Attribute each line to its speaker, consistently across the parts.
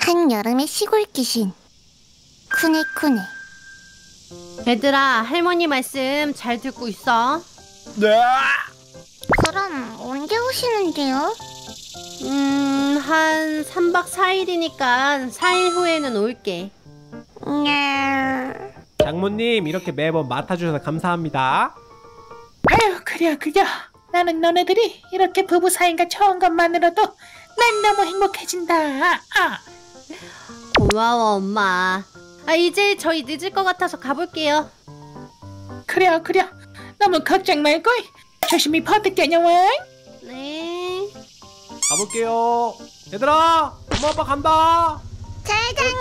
Speaker 1: 한여름의 시골 귀신 쿠네쿠네.
Speaker 2: 얘들아, 할머니 말씀 잘 듣고 있어.
Speaker 3: 네.
Speaker 1: 그럼 언제 오시는데요?
Speaker 2: 한 3박 4일이니까 4일 후에는 올게.
Speaker 1: 네.
Speaker 3: 장모님 이렇게 매번 맡아주셔서 감사합니다.
Speaker 4: 아유, 그려. 나는 너네들이 이렇게 부부 사이가 좋은 것만으로도 난 너무 행복해진다.
Speaker 2: 고마워, 엄마. 이제 저희 늦을 것 같아서 가볼게요.
Speaker 4: 그려. 너무 걱정 말고 조심히 버뜩 다녀와.
Speaker 2: 네.
Speaker 3: 가볼게요. 얘들아, 엄마 아빠 간다.
Speaker 1: 잘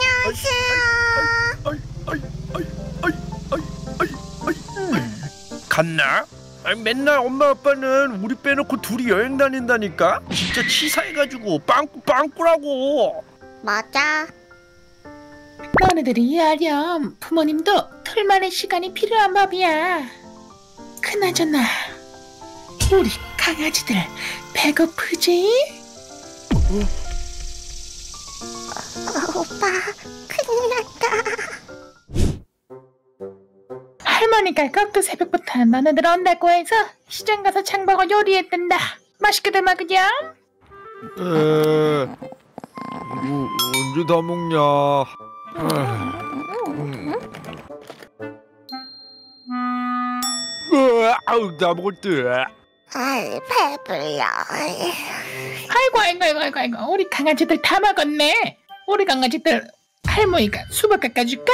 Speaker 1: 다녀오세요.
Speaker 5: 갔나? 아니, 맨날 엄마 아빠는 우리 빼놓고 둘이 여행 다닌다니까? 진짜 치사해가지고 빵꾸라고.
Speaker 1: 맞아.
Speaker 4: 너네들이 이해하렴. 부모님도 둘만의 시간이 필요한 법이야. 그나저나 우리 강아지들 배고프지?
Speaker 1: 오빠, 큰일 났다.
Speaker 4: 할머니가 꼭두 새벽부터 너네들 온다고 해서 시장 가서 장보고 요리했단다. 맛있게들 먹으렴.
Speaker 5: 이거 언제 다 먹냐? 아우, 다 먹었대.
Speaker 1: 아이, 배불러.
Speaker 4: 아이고, 우리 강아지들 다 먹었네. 우리 강아지들 할머니가 수박 깎아줄까?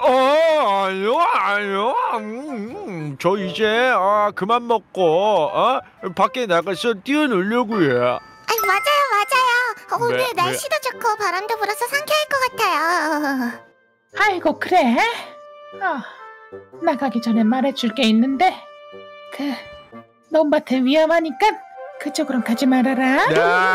Speaker 5: 아니요. 저 이제 그만 먹고 밖에 나가서 뛰어놀려고요.
Speaker 1: 아이, 맞아요. 오늘
Speaker 5: 네.
Speaker 1: 날씨도 좋고 바람도 불어서 상쾌할 것 같아요.
Speaker 4: 아이고, 그래? 나가기 전에 말해줄 게 있는데 논밭은 위험하니까 그쪽으로 가지 말아라.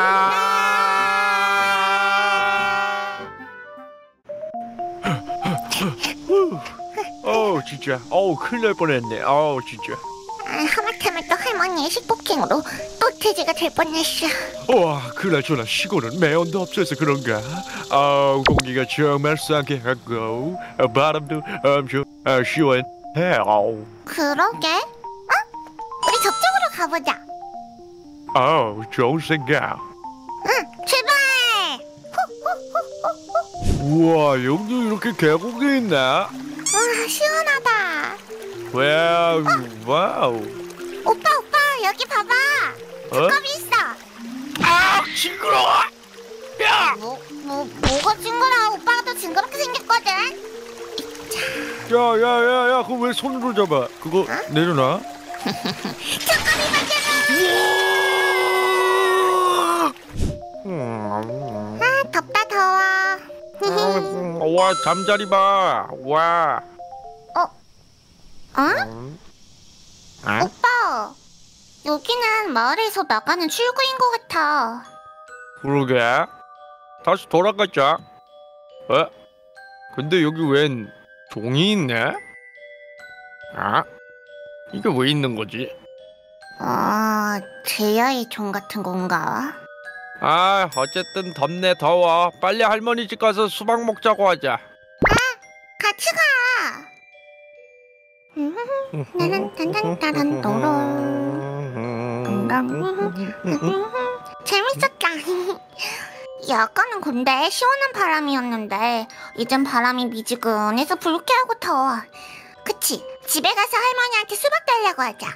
Speaker 5: 진짜 큰일 날 뻔했네. 진짜.
Speaker 1: 하마터면 또 할머니의 식폭행으로 또 돼지가 될 뻔했어.
Speaker 5: 그나저나 시골은 매연도 없어서 그런가? 공기가 정말 상쾌하고 바람도 엄청 시원해.
Speaker 1: 그러게? 우리 저쪽으로 가보자.
Speaker 5: 좋은 생각.
Speaker 1: 응, 출발!
Speaker 5: 우와, 여기도 이렇게 계곡이 있나?
Speaker 1: 와, 시원하다.
Speaker 5: 와우.
Speaker 1: 오빠, 여기 봐봐. 두꺼비 있어.
Speaker 5: 징그러워. 야!
Speaker 1: 뭐가 징그러워? 오빠가 더 징그럽게 생겼거든.
Speaker 5: 야, 그거 왜 손으로 잡아? 그거 내려놔.
Speaker 1: 두꺼비 맞잖아. 덥다, 더워.
Speaker 5: 와, 잠자리 봐. 와.
Speaker 1: 오빠, 여기는 마을에서 나가는 출구인 것 같아.
Speaker 5: 그러게. 다시 돌아가자. 근데 여기 웬 종이 있네? 이게 왜 있는 거지?
Speaker 1: 제야의 종 같은 건가?
Speaker 5: 어쨌든 덥네, 더워. 빨리 할머니 집 가서 수박 먹자고 하자.
Speaker 1: 같이 가. 나는 단단단단 재밌었다. 약간은 근데 시원한 바람이었는데 이젠 바람이 미지근해서 불쾌하고 더워. 그치? 집에 가서 할머니한테 수박 달라고 하자.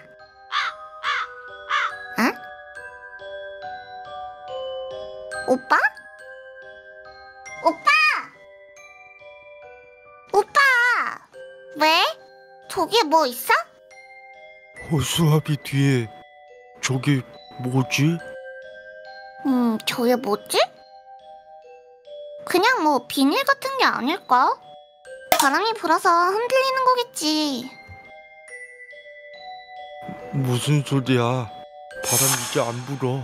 Speaker 1: 오빠? 왜? 저기 뭐 있어?
Speaker 5: 호수아비 뒤에 저게 뭐지?
Speaker 1: 저게 뭐지? 그냥 뭐 비닐 같은 게 아닐까? 바람이 불어서 흔들리는 거겠지.
Speaker 5: 무슨 소리야? 바람 이제 안 불어.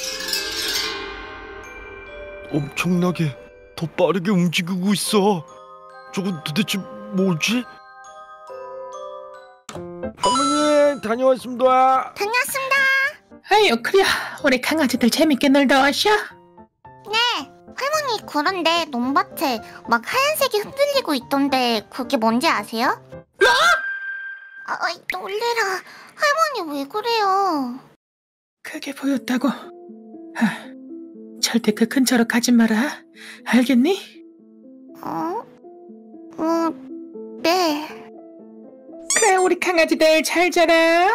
Speaker 5: 엄청나게 더 빠르게 움직이고 있어. 저건 도대체 뭐지? 할머니, 다녀왔습니다.
Speaker 1: 다녀왔습니다.
Speaker 4: 아유, 그래. 우리 강아지들 재밌게 놀다 왔어?
Speaker 1: 네, 할머니, 그런데 논밭에 막 하얀색이 흔들리고 있던데 그게 뭔지 아세요? 뭐? 아이, 놀래라. 할머니 왜 그래요?
Speaker 4: 그게 보였다고? 절대 그 근처로 가지 마라. 알겠니?
Speaker 1: 어? 네.
Speaker 4: 그래, 우리 강아지들 잘 자라.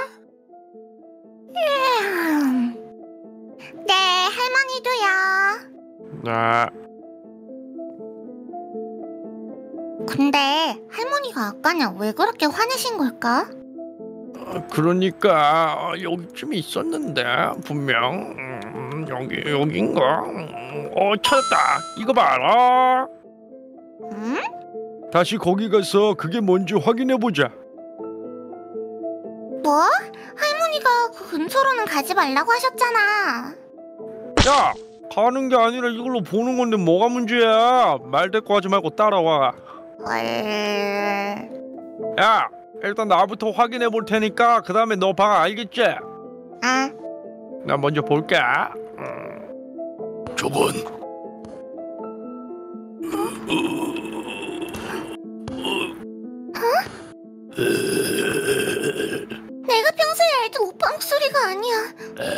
Speaker 1: 네, 할머니도요.
Speaker 5: 아,
Speaker 1: 근데 할머니가 아까는 왜 그렇게 화내신 걸까?
Speaker 5: 그러니까 여기쯤 있었는데 분명 여긴가? 찾았다. 이거 봐라.
Speaker 1: 응?
Speaker 5: 다시 거기 가서 그게 뭔지 확인해 보자.
Speaker 1: 뭐? 할머니가 그 근처로는 가지 말라고 하셨잖아.
Speaker 5: 야, 가는 게 아니라 이걸로 보는 건데 뭐가 문제야? 말 대꾸 하지 말고 따라와. 야, 일단 나부터 확인해 볼 테니까 그 다음에 너 봐. 알겠지?
Speaker 1: 응.
Speaker 5: 나 먼저 볼게. 저건
Speaker 1: 내가 평소에 알던 오빠 목소리가 아니야.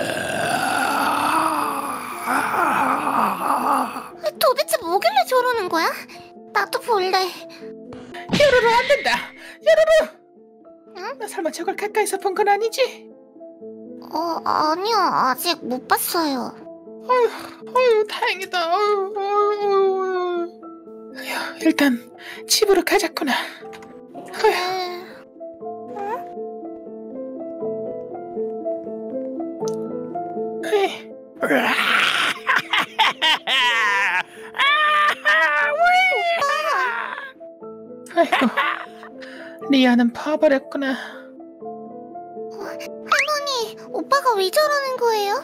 Speaker 1: 도대체 뭐길래 저러는 거야? 나도 볼래.
Speaker 4: 요루루 안 된다. 요루루.
Speaker 1: 응?
Speaker 4: 나 설마 저걸 가까이서 본 건 아니지?
Speaker 1: 아니요. 아직 못 봤어요.
Speaker 4: 어휴, 다행이다. 어휴. 일단 집으로 가자꾸나. 어휴.
Speaker 1: 네.
Speaker 4: 에이, 아이고, 리아는 파버렸구나.
Speaker 1: 할머니, 오빠가 왜 저러는 거예요?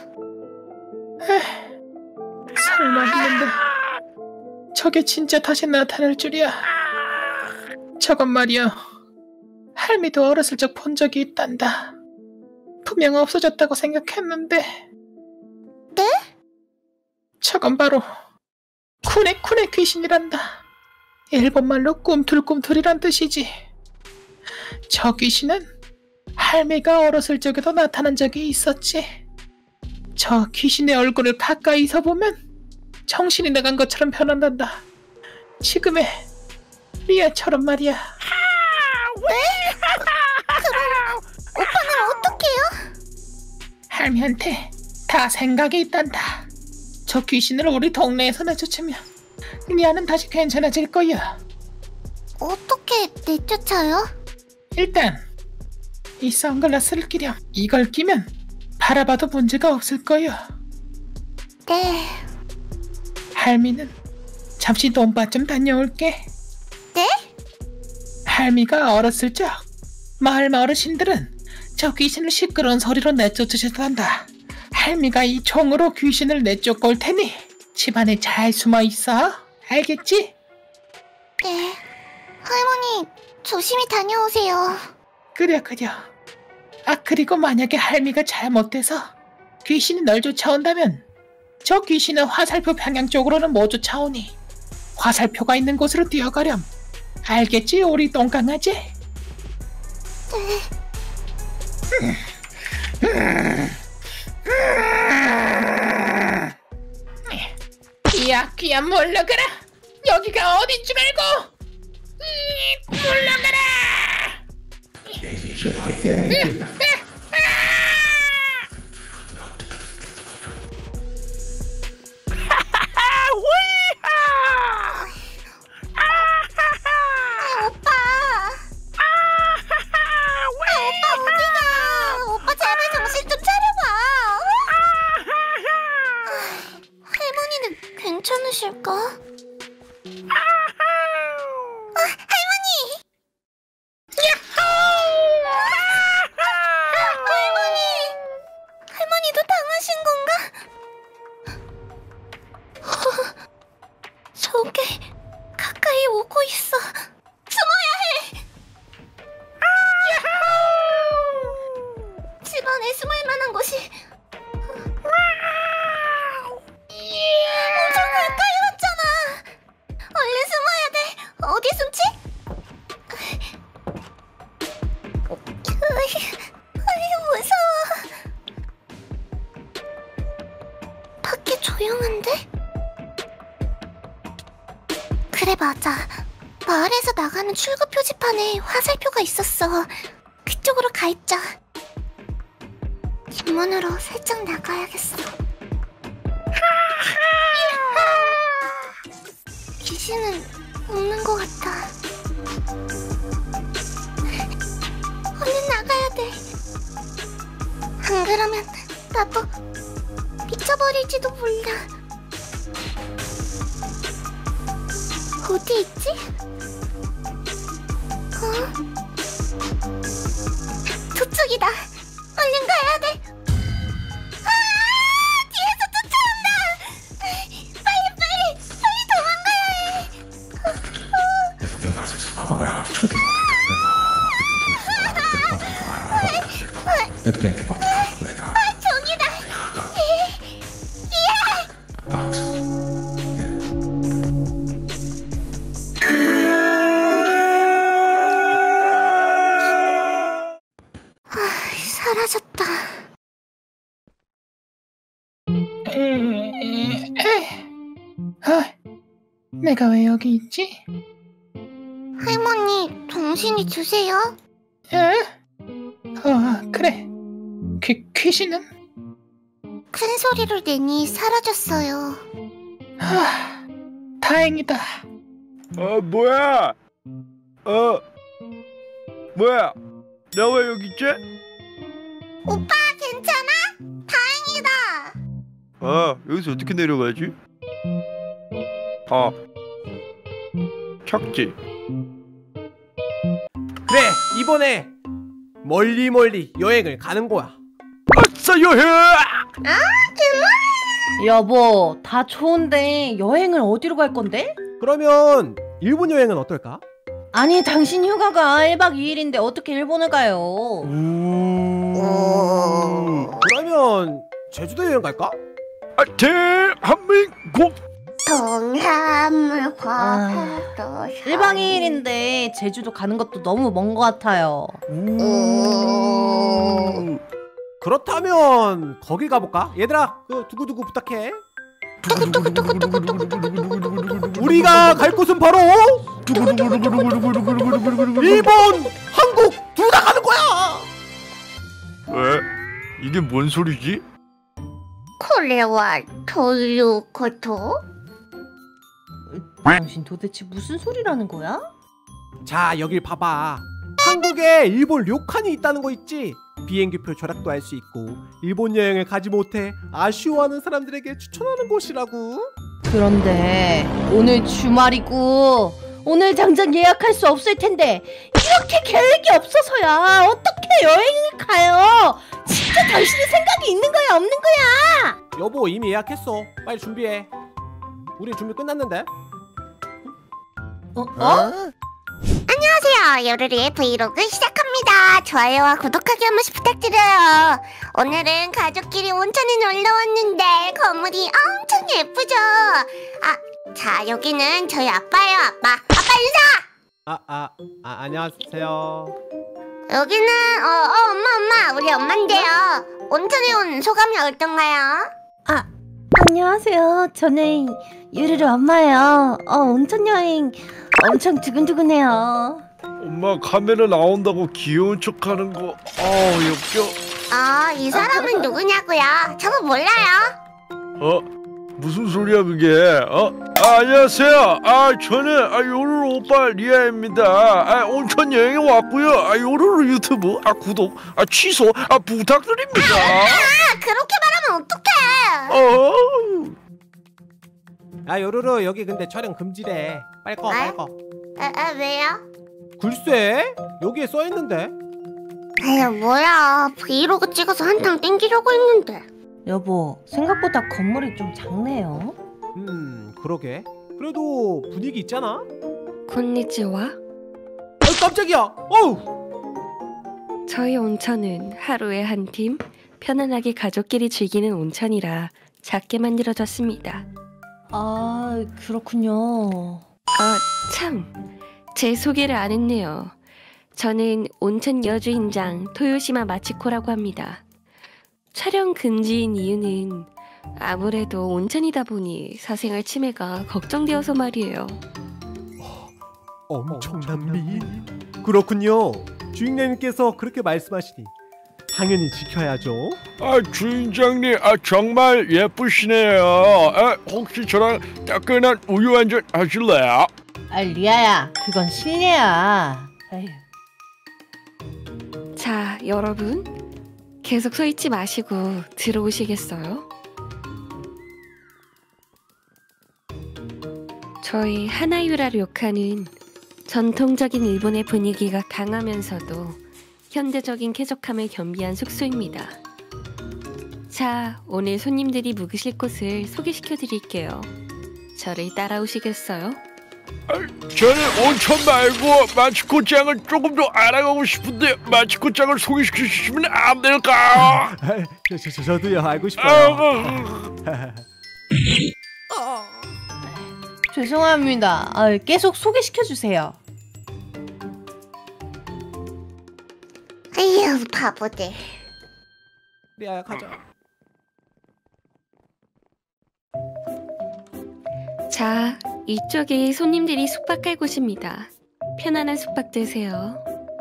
Speaker 4: 설마 했는데 저게 진짜 다시 나타날 줄이야. 저건 말이야, 할미도 어렸을 적 본 적이 있단다. 분명 없어졌다고 생각했는데.
Speaker 1: 네?
Speaker 4: 저건 바로 쿠네쿠네 귀신이란다. 일본말로 꿈틀꿈틀이란 뜻이지. 저 귀신은 할미가 어렸을 적에도 나타난 적이 있었지. 저 귀신의 얼굴을 가까이서 보면 정신이 나간 것처럼 변한단다. 지금의 리아처럼 말이야.
Speaker 1: 오빠는 어떡해요?
Speaker 4: 할미한테 다 생각이 있단다. 저 귀신을 우리 동네에서 내쫓으면 리아는 다시 괜찮아질 거야.
Speaker 1: 어떻게 내쫓아요?
Speaker 4: 일단 이 선글라스를 끼렴. 이걸 끼면 바라봐도 문제가 없을 거야.
Speaker 1: 네.
Speaker 4: 할미는 잠시 논밭 좀 다녀올게.
Speaker 1: 네?
Speaker 4: 할미가 어렸을 적 마을 어르신들은 저 귀신을 시끄러운 소리로 내쫓으셨단다. 할미가 이 총으로 귀신을 내쫓고 올 테니 집안에 잘 숨어 있어. 알겠지?
Speaker 1: 네. 할머니, 조심히 다녀오세요.
Speaker 4: 그래. 아, 그리고 만약에 할미가 잘못돼서 귀신이 널 쫓아온다면 저 귀신은 화살표 방향 쪽으로는 못 쫓아오니 화살표가 있는 곳으로 뛰어가렴. 알겠지, 우리 똥강아지? 야, 귀야 물러가라. 여기가 어딘 줄 알고. 물러가라.
Speaker 1: 오빠. 오빠 어디가? 오빠 제발 정신 좀 차려봐. 할머니는 괜찮으실까? 할머니! 할머니도 당하신 건가? 저게 가까이 오고 있어. 숨어야 해. 집안에 숨을 만한 곳이 엄청 가까이 왔잖아. 그래, 맞아. 마을에서 나가는 출구 표지판에 화살표가 있었어. 그쪽으로 가있자. 뒷문으로 살짝 나가야겠어. 귀신은 없는 것 같아. 얼른 나가야 돼. 안 그러면 나도 미쳐버릴지도 몰라. 어디 있지? 저쪽이다. 얼른 가야 돼. 뒤에서 쫓아온다. 빨리 도망가야 해. 저기다. 사라졌다.
Speaker 4: 내가 왜 여기 있지?
Speaker 1: 할머니, 정신이 드세요?
Speaker 4: 그래. 귀신은?
Speaker 1: 큰 소리를 내니 사라졌어요.
Speaker 4: 다행이다.
Speaker 5: 뭐야? 뭐야? 나 왜 여기 있지?
Speaker 1: 오빠, 괜찮아? 다행이다.
Speaker 5: 여기서 어떻게 내려가지? 척지.
Speaker 3: 그래, 이번에 멀리 여행을 가는 거야.
Speaker 5: 아싸 여행!
Speaker 2: 여보, 다 좋은데 여행을 어디로 갈 건데?
Speaker 3: 그러면 일본 여행은 어떨까?
Speaker 2: 아니, 당신 휴가가 1박 2일인데 어떻게 일본을 가요?
Speaker 3: 그러면 제주도 여행 갈까?
Speaker 5: 대한민국!
Speaker 1: 동해물
Speaker 2: 아,
Speaker 1: 과도
Speaker 2: 1박 2일인데 제주도 가는 것도 너무 먼 것 같아요.
Speaker 3: 그렇다면 거기 가볼까? 얘들아, 그 두구두구 부탁해. 우리가 갈 곳은 바로 일본, 한국 둘 다 가는 거야.
Speaker 5: 왜? 이게 뭔 소리지?
Speaker 1: 코레와 도유코토?
Speaker 2: 당신 도대체 무슨 소리라는 거야?
Speaker 3: 자, 여길 봐봐. 한국에 일본 료칸이 있다는 거 있지? 비행기표 절약도 할 수 있고 일본 여행을 가지 못해 아쉬워하는 사람들에게 추천하는 곳이라고.
Speaker 2: 그런데 오늘 주말이고 오늘 당장 예약할 수 없을 텐데 이렇게 계획이 없어서야 어떻게 여행을 가요? 진짜 당신이 생각이 있는 거야 없는 거야?
Speaker 3: 여보, 이미 예약했어. 빨리 준비해. 우리 준비 끝났는데.
Speaker 1: 안녕하세요. 요르르의 브이로그 시작합니다. 좋아요와 구독하기 한 번씩 부탁드려요. 오늘은 가족끼리 온천에 놀러 왔는데 건물이 엄청 예쁘죠? 자, 여기는 저희 아빠예요. 아빠 인사!
Speaker 3: 안녕하세요.
Speaker 1: 여기는 엄마 우리 엄마인데요. 온천에 온 소감이 어떤가요?
Speaker 2: 안녕하세요. 저는 유르르 엄마예요. 온천 여행 엄청 두근두근해요.
Speaker 5: 엄마 카메라 나온다고 귀여운 척하는 거 역겨.
Speaker 1: 이 사람은 누구냐고요? 저거 몰라요.
Speaker 5: 무슨 소리야 그게? 안녕하세요. 저는 요루루 오빠 리아입니다. 온천 여행에 왔고요. 요루루 유튜브 구독 취소 부탁드립니다.
Speaker 1: 그렇게 말하면 어떡해?
Speaker 3: 요루루, 여기 근데 촬영 금지래. 빨리 꺼.
Speaker 1: 왜요?
Speaker 3: 글쎄, 여기에 써있는데.
Speaker 1: 에휴, 뭐야. 브이로그 찍어서 한탕 땡기려고 했는데.
Speaker 2: 여보, 생각보다 건물이 좀 작네요.
Speaker 3: 그러게. 그래도 분위기 있잖아.
Speaker 6: 곤니치와.
Speaker 3: 깜짝이야. 어우.
Speaker 6: 저희 온천은 하루에 한 팀 편안하게 가족끼리 즐기는 온천이라 작게 만들어졌습니다.
Speaker 2: 그렇군요.
Speaker 6: 참, 제 소개를 안 했네요. 저는 온천 여주인장 토요시마 마치코라고 합니다. 촬영 금지인 이유는 아무래도 온천이다 보니 사생활 침해가 걱정되어서 말이에요.
Speaker 3: 엄청난 미인. 그렇군요. 주인님께서 그렇게 말씀하시니 당연히 지켜야죠.
Speaker 5: 주인장님, 정말 예쁘시네요. 혹시 저랑 따끈한 우유 한잔 하실래요?
Speaker 2: 리아야, 그건 실례야. 에휴.
Speaker 6: 자, 여러분. 계속 서 있지 마시고 들어오시겠어요? 저희 하나유라 료칸은 전통적인 일본의 분위기가 강하면서도 현대적인 쾌적함을 겸비한 숙소입니다. 자, 오늘 손님들이 묵으실 곳을 소개시켜 드릴게요. 저를 따라오시겠어요?
Speaker 5: 저는 온천 말고 마치코짱을 조금 더 알아가고 싶은데 마치코짱을 소개시켜 주시면 안 될까요?
Speaker 3: 저도요, 알고 싶어요.
Speaker 2: 죄송합니다. 계속 소개시켜주세요.
Speaker 1: 아휴, 바보들.
Speaker 3: 리아야, 가자.
Speaker 6: 자, 이쪽이 손님들이 숙박할 곳입니다. 편안한 숙박 되세요.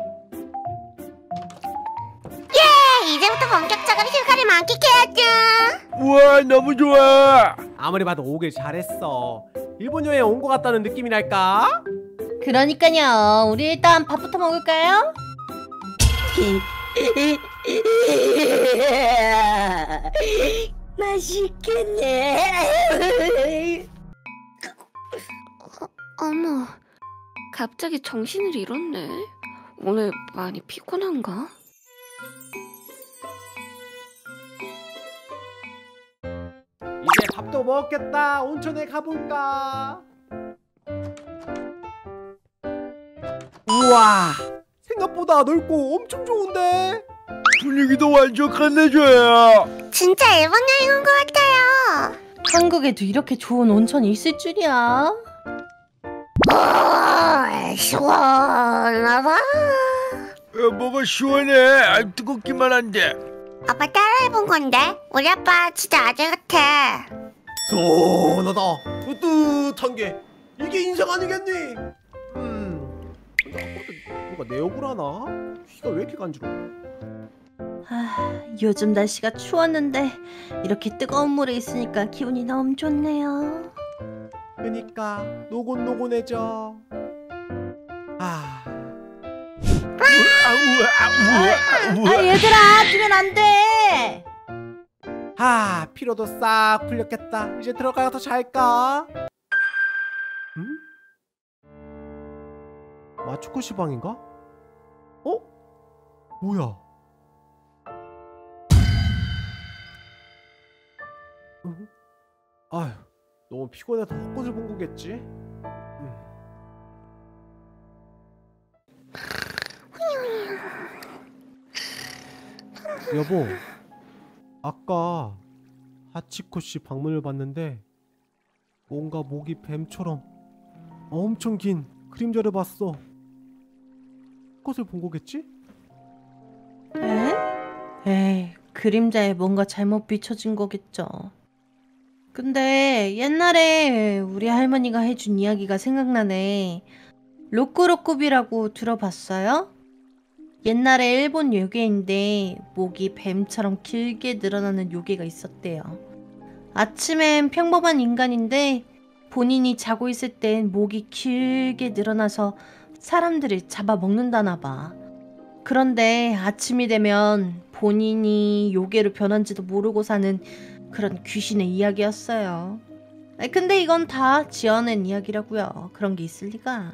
Speaker 1: 이제부터 본격적으로 휴가를 만끽해야죠.
Speaker 5: 우와, 너무 좋아.
Speaker 3: 아무리 봐도 오길 잘했어. 일본 여행 온 것 같다는 느낌이랄까?
Speaker 2: 그러니까요. 우리 일단 밥부터 먹을까요?
Speaker 1: 맛있겠네.
Speaker 6: 어머, 갑자기 정신을 잃었네. 오늘 많이 피곤한가?
Speaker 3: 이제 밥도 먹었겠다. 온천에 가볼까? 우와, 생각보다 넓고 엄청 좋은데?
Speaker 5: 분위기도 완전 끝내줘요.
Speaker 1: 진짜 일본 여행 온 것 같아요.
Speaker 2: 한국에도 이렇게 좋은 온천이 있을 줄이야.
Speaker 1: 시원하다.
Speaker 5: 뭐가 시원해. 뜨겁기만 한데.
Speaker 1: 아빠 따라해본 건데 우리 아빠 진짜 아재 같아.
Speaker 3: 시원하다. 뜨뜻한 게 이게 인생 아니겠니? 누가 내 욕을 하나? 귀가 왜 이렇게 간지러워?
Speaker 2: 요즘 날씨가 추웠는데 이렇게 뜨거운 물에 있으니까 기분이 너무 좋네요.
Speaker 3: 그니까 노곤노곤해져.
Speaker 2: 얘들아, 뛰면 안 돼.
Speaker 3: 피로도 싹 풀렸겠다. 이제 들어가서 잘까? 응? 마츠코 시방인가? 뭐야? 응? 아휴, 너무 피곤해서 헛것을 본 거겠지? 여보, 아까 하치코 씨 방문을 봤는데 뭔가 목이 뱀처럼 엄청 긴 그림자를 봤어. 헛것을 본 거겠지?
Speaker 2: 에이, 그림자에 뭔가 잘못 비춰진 거겠죠. 근데 옛날에 우리 할머니가 해준 이야기가 생각나네. 로꾸로꾸비라고 들어봤어요? 옛날에 일본 요괴인데 목이 뱀처럼 길게 늘어나는 요괴가 있었대요. 아침엔 평범한 인간인데 본인이 자고 있을 땐 목이 길게 늘어나서 사람들을 잡아먹는다나 봐. 그런데 아침이 되면 본인이 요괴로 변한지도 모르고 사는 그런 귀신의 이야기였어요. 근데 이건 다 지어낸 이야기라고요. 그런 게 있을 리가.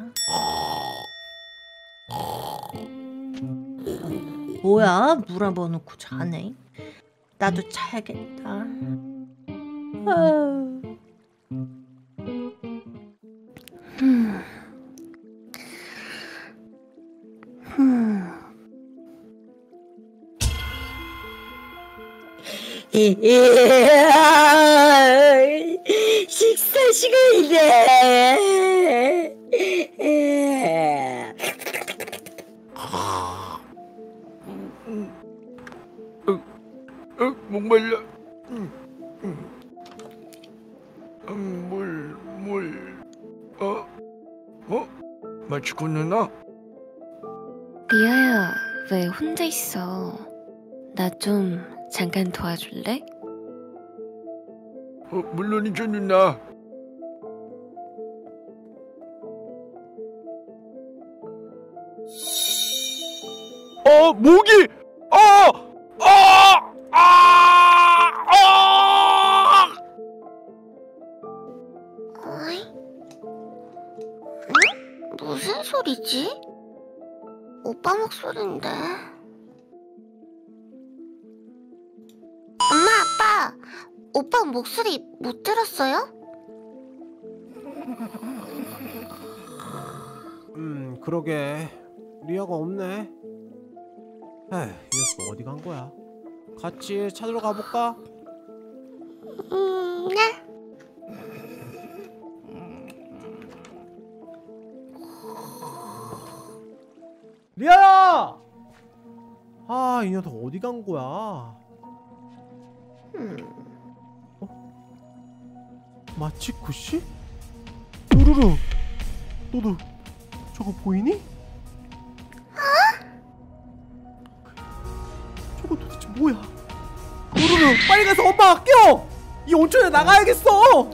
Speaker 2: 뭐야? 물 한 번 넣고 자네. 나도 자야겠다.
Speaker 1: 식사 시간이네.
Speaker 5: 목말라. 마치코 누나?
Speaker 6: 리아야, 왜 혼자 있어? 나 좀 잠깐 도와줄래?
Speaker 5: 물론이죠 누나. 모기!
Speaker 1: 어이? 응? 무슨 소리지? 오빠 목소리인데. 엄마, 아빠, 오빠 목소리 못 들었어요?
Speaker 3: 그러게 리아가 없네. 에휴, 이 녀석 어디 간 거야? 같이 찾으러 가볼까?
Speaker 1: 네.
Speaker 3: 리아야! 아, 이 녀석 어디 간 거야? 마치코 씨? 루루루, 너도 저거 보이니? 저거 도대체 뭐야? 루루루, 빨리 가서 엄마 껴! 이 온천에 나가야겠어!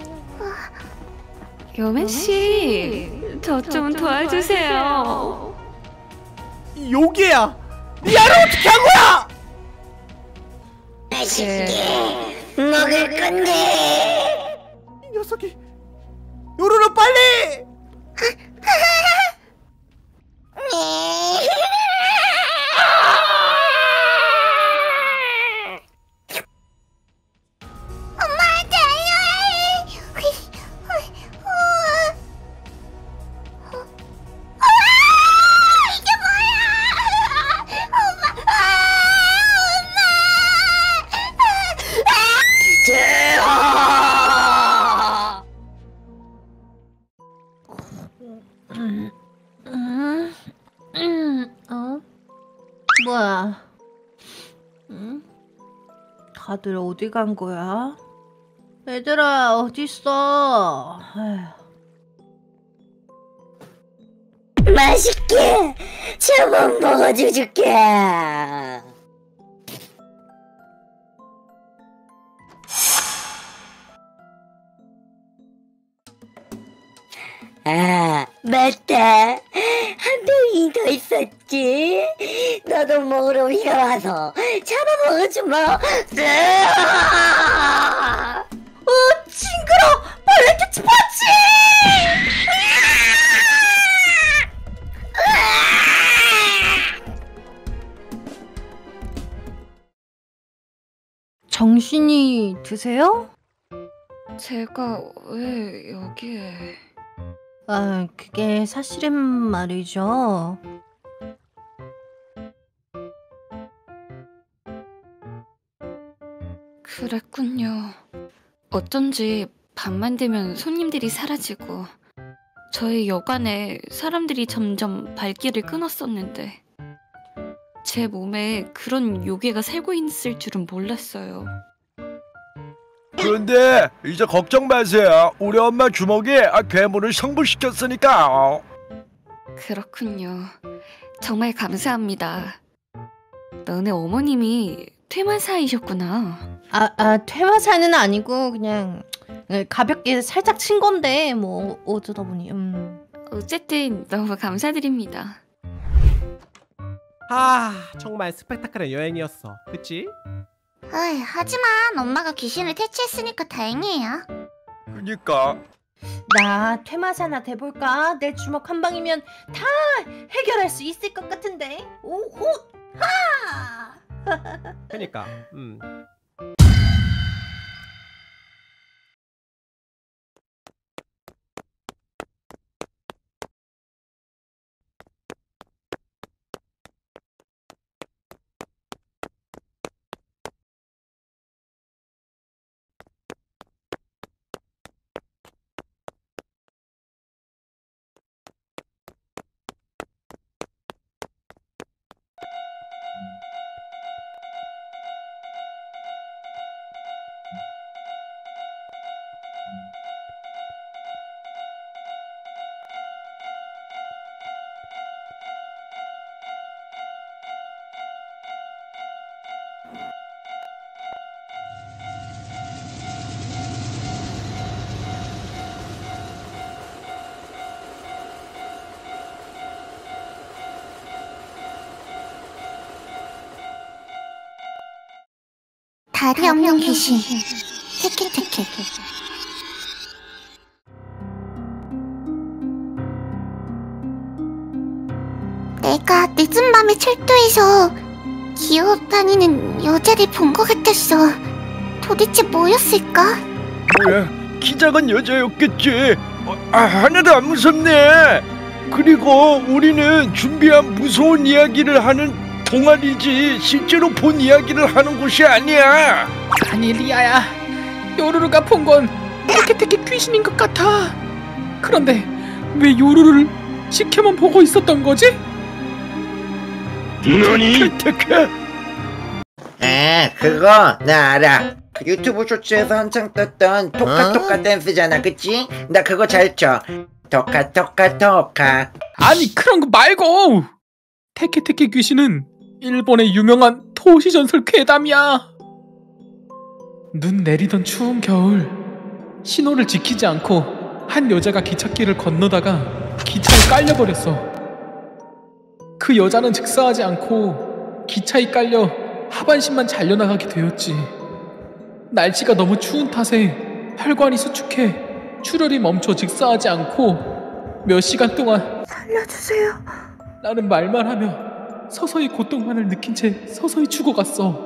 Speaker 6: 여맨씨, 저 좀 도와주세요.
Speaker 3: 이 요괴야! 리아를 어떻게 한 거야!
Speaker 1: 먹을 건데.
Speaker 3: 이 녀석이 요루루 빨리!
Speaker 1: 엄마한테 알려야 해. 이게 뭐야? 엄마,
Speaker 2: 뭐야? 응? 다들 어디 간 거야? 얘들아, 어딨어?
Speaker 1: 맛있게 저번 먹어줄게. 아, 맞다. 한 병이 더 있었지. 너도 먹으러 우리가 와서 잡아먹어주마.
Speaker 2: 징그러! 벌레캐치 파치! 정신이 드세요?
Speaker 6: 제가 왜 여기에...
Speaker 2: 아, 그게 사실은 말이죠.
Speaker 6: 그랬군요. 어쩐지 밤만 되면 손님들이 사라지고 저희 여관에 사람들이 점점 발길을 끊었었는데 제 몸에 그런 요괴가 살고 있을 줄은 몰랐어요.
Speaker 5: 그런데 이제 걱정 마세요. 우리 엄마 주먹에 괴물을 성불시켰으니까.
Speaker 6: 그렇군요. 정말 감사합니다. 너네 어머님이 퇴마사이셨구나.
Speaker 2: 퇴마사는 아니고 그냥 가볍게 살짝 친 건데 뭐 어쩌다 보니
Speaker 6: 어쨌든 너무 감사드립니다.
Speaker 3: 아, 정말 스펙타클한 여행이었어. 그치?
Speaker 1: 어이, 하지만 엄마가 귀신을 퇴치했으니까 다행이에요.
Speaker 5: 그러니까.
Speaker 2: 나 퇴마사나 돼볼까? 내 주먹 한 방이면 다 해결할 수 있을 것 같은데. 오호! 하!
Speaker 3: 그니까
Speaker 1: 다리 없는 귀신 테케테케. 내가 늦은 밤에 철도에서 기어다니는 여자를 본 것 같았어. 도대체 뭐였을까?
Speaker 5: 뭐야, 키 작은 여자였겠지. 하나도 안 무섭네. 그리고 우리는 준비한 무서운 이야기를 하는 동아리지 실제로 본 이야기를 하는 곳이 아니야.
Speaker 4: 아니 리아야, 요루루가 본 건 테케테케 귀신인 것 같아. 그런데 왜 요루루를 지켜만 보고 있었던 거지?
Speaker 5: 너니? 테케?
Speaker 7: 그거 나 알아. 그 유튜브 쇼츠에서 한창 떴던 토카토카 댄스잖아, 그치? 나 그거 잘 춰. 토카토카.
Speaker 4: 아니 그런 거 말고, 테케테케 귀신은 일본의 유명한 도시전설 괴담이야. 눈 내리던 추운 겨울, 신호를 지키지 않고 한 여자가 기찻길을 건너다가 기차에 깔려버렸어. 그 여자는 즉사하지 않고 기차에 깔려 하반신만 잘려나가게 되었지. 날씨가 너무 추운 탓에 혈관이 수축해 출혈이 멈춰 즉사하지 않고 몇 시간 동안
Speaker 1: 살려주세요.
Speaker 4: 나는 말만 하며 서서히 고통만을 느낀 채 서서히 죽어갔어.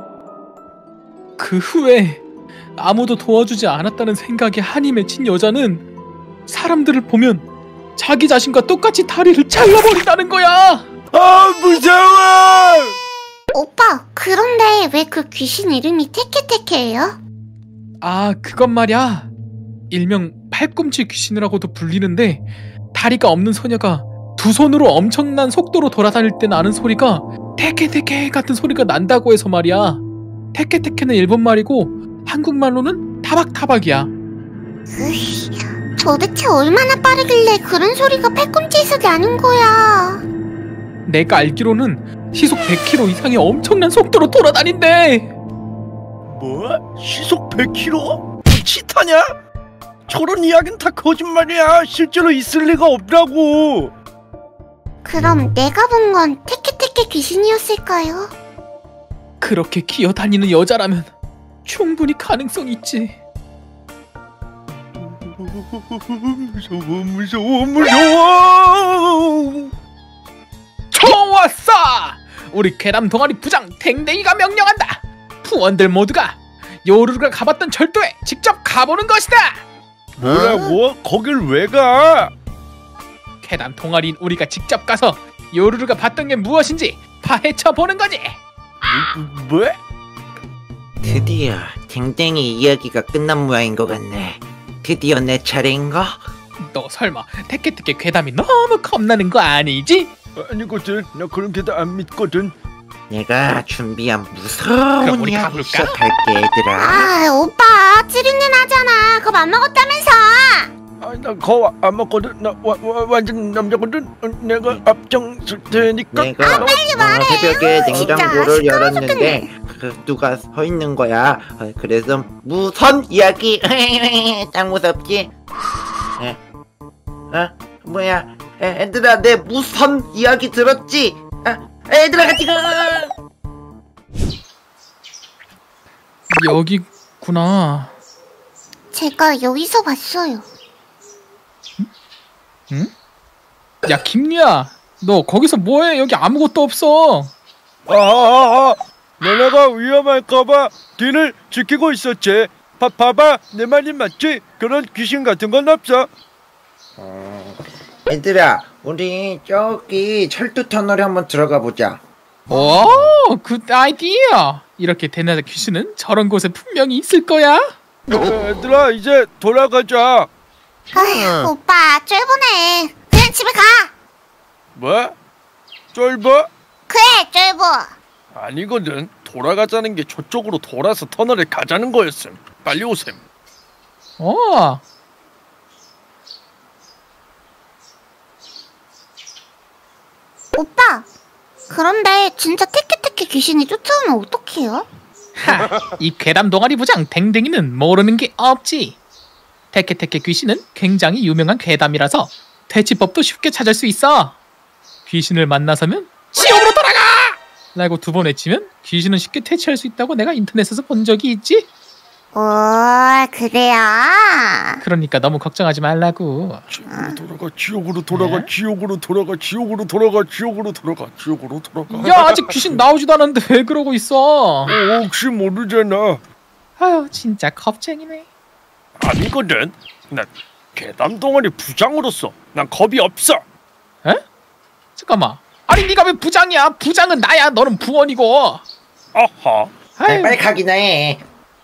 Speaker 4: 그 후에 아무도 도와주지 않았다는 생각에 한이 맺힌 여자는 사람들을 보면 자기 자신과 똑같이 다리를 잘라버린다는 거야.
Speaker 5: 아, 무서워.
Speaker 1: 오빠, 그런데 왜 그 귀신 이름이 테케테케예요?
Speaker 4: 아, 그건 말이야, 일명 팔꿈치 귀신이라고도 불리는데, 다리가 없는 소녀가 두 손으로 엄청난 속도로 돌아다닐 때 나는 소리가 테케테케 같은 소리가 난다고 해서 말이야. 테케테케는 일본말이고 한국말로는 타박타박이야.
Speaker 1: 도대체 얼마나 빠르길래 그런 소리가 팔꿈치에서 나는 거야?
Speaker 4: 내가 알기로는 시속 100km 이상의 엄청난 속도로 돌아다닌대.
Speaker 5: 뭐? 시속 100km? 치타냐? 저런 이야기는 다 거짓말이야. 실제로 있을 리가 없다고.
Speaker 1: 그럼 내가 본 건 테케테케 귀신이었을까요?
Speaker 4: 그렇게 기어다니는 여자라면 충분히 가능성이 있지.
Speaker 5: 무서워.
Speaker 4: 좋았어! 우리 괴담 동아리 부장 댕댕이가 명령한다. 부원들 모두가 요루루가 가봤던 절도에 직접 가보는 것이다.
Speaker 5: 뭐라고? 거길 왜 가?
Speaker 4: 괴담 동아리인 우리가 직접 가서 요루루가 봤던 게 무엇인지 파헤쳐 보는 거지.
Speaker 5: 뭐?
Speaker 7: 드디어 댕댕이 이야기가 끝난 모양인 것 같네. 드디어 내 차례인가?
Speaker 4: 너 설마 테케테케 괴담이 너무 겁나는 거 아니지?
Speaker 5: 아니거든. 나 그런 게 다 안 믿거든.
Speaker 7: 내가 준비한
Speaker 4: 그럼
Speaker 7: 무서운
Speaker 4: 우리
Speaker 7: 이야기
Speaker 4: 가볼까?
Speaker 7: 시작할게, 얘들아.
Speaker 1: 아, 오빠, 찌르는 하잖아. 그거 안 먹었다면서.
Speaker 5: 나 거와 안 먹거든. 나 완전 남자거든. 내가 앞장설 테니까.
Speaker 7: 내가 새벽에 냉장고를 열었는데 누가 서 있는 거야. 그래서 무선 이야기. 짱 무섭지? 뭐야? 애들아, 내 무선 이야기 들었지? 애들아, 같이 가.
Speaker 4: 여기구나.
Speaker 1: 제가 여기서 봤어요.
Speaker 4: 응? 야, 김리야, 너 거기서 뭐해? 여기 아무것도 없어.
Speaker 5: 너네가 위험할까봐 뒤를 지키고 있었지. 봐봐, 내 말이 맞지? 그런 귀신 같은 건 없어.
Speaker 7: 얘들아, 우리 저기 철도 터널에 한번 들어가 보자.
Speaker 4: 오, 굿 아이디어. 이렇게 대낮에 귀신은 저런 곳에 분명히 있을 거야.
Speaker 5: 얘들아, 이제 돌아가자.
Speaker 1: 아휴, 오빠, 쫄보네. 그냥 집에 가.
Speaker 5: 뭐? 쫄보?
Speaker 1: 그래, 쫄보.
Speaker 5: 아니거든. 돌아가자는 게 저쪽으로 돌아서 터널에 가자는 거였음. 빨리 오셈.
Speaker 4: 어.
Speaker 1: 오빠, 그런데 진짜 테케테케 귀신이 쫓아오면 어떡해요?
Speaker 4: 하, 이 괴담 동아리 부장 댕댕이는 모르는 게 없지. 테케테케 귀신은 굉장히 유명한 괴담이라서 퇴치법도 쉽게 찾을 수 있어. 귀신을 만나서면 지옥으로 돌아가! 라고 2번 외치면 귀신은 쉽게 퇴치할 수 있다고 내가 인터넷에서 본 적이 있지?
Speaker 1: 오, 그래요?
Speaker 4: 그러니까 너무 걱정하지 말라고.
Speaker 5: 지옥으로 돌아가, 지옥으로 돌아가, 지옥으로 돌아가, 지옥으로 돌아가, 지옥으로 돌아가, 지옥으로 돌아가.
Speaker 4: 야, 아직 귀신 나오지도 않았는데 왜 그러고 있어?
Speaker 5: 혹시 모르잖아.
Speaker 4: 아유, 진짜 겁쟁이네.
Speaker 5: 아니거든. 난 괴담 동아리 부장으로서 난 겁이 없어.
Speaker 4: 에? 잠깐만. 아니 네가 왜 부장이야? 부장은 나야. 너는 부원이고.
Speaker 5: 아하.
Speaker 7: 빨리 가기나 해.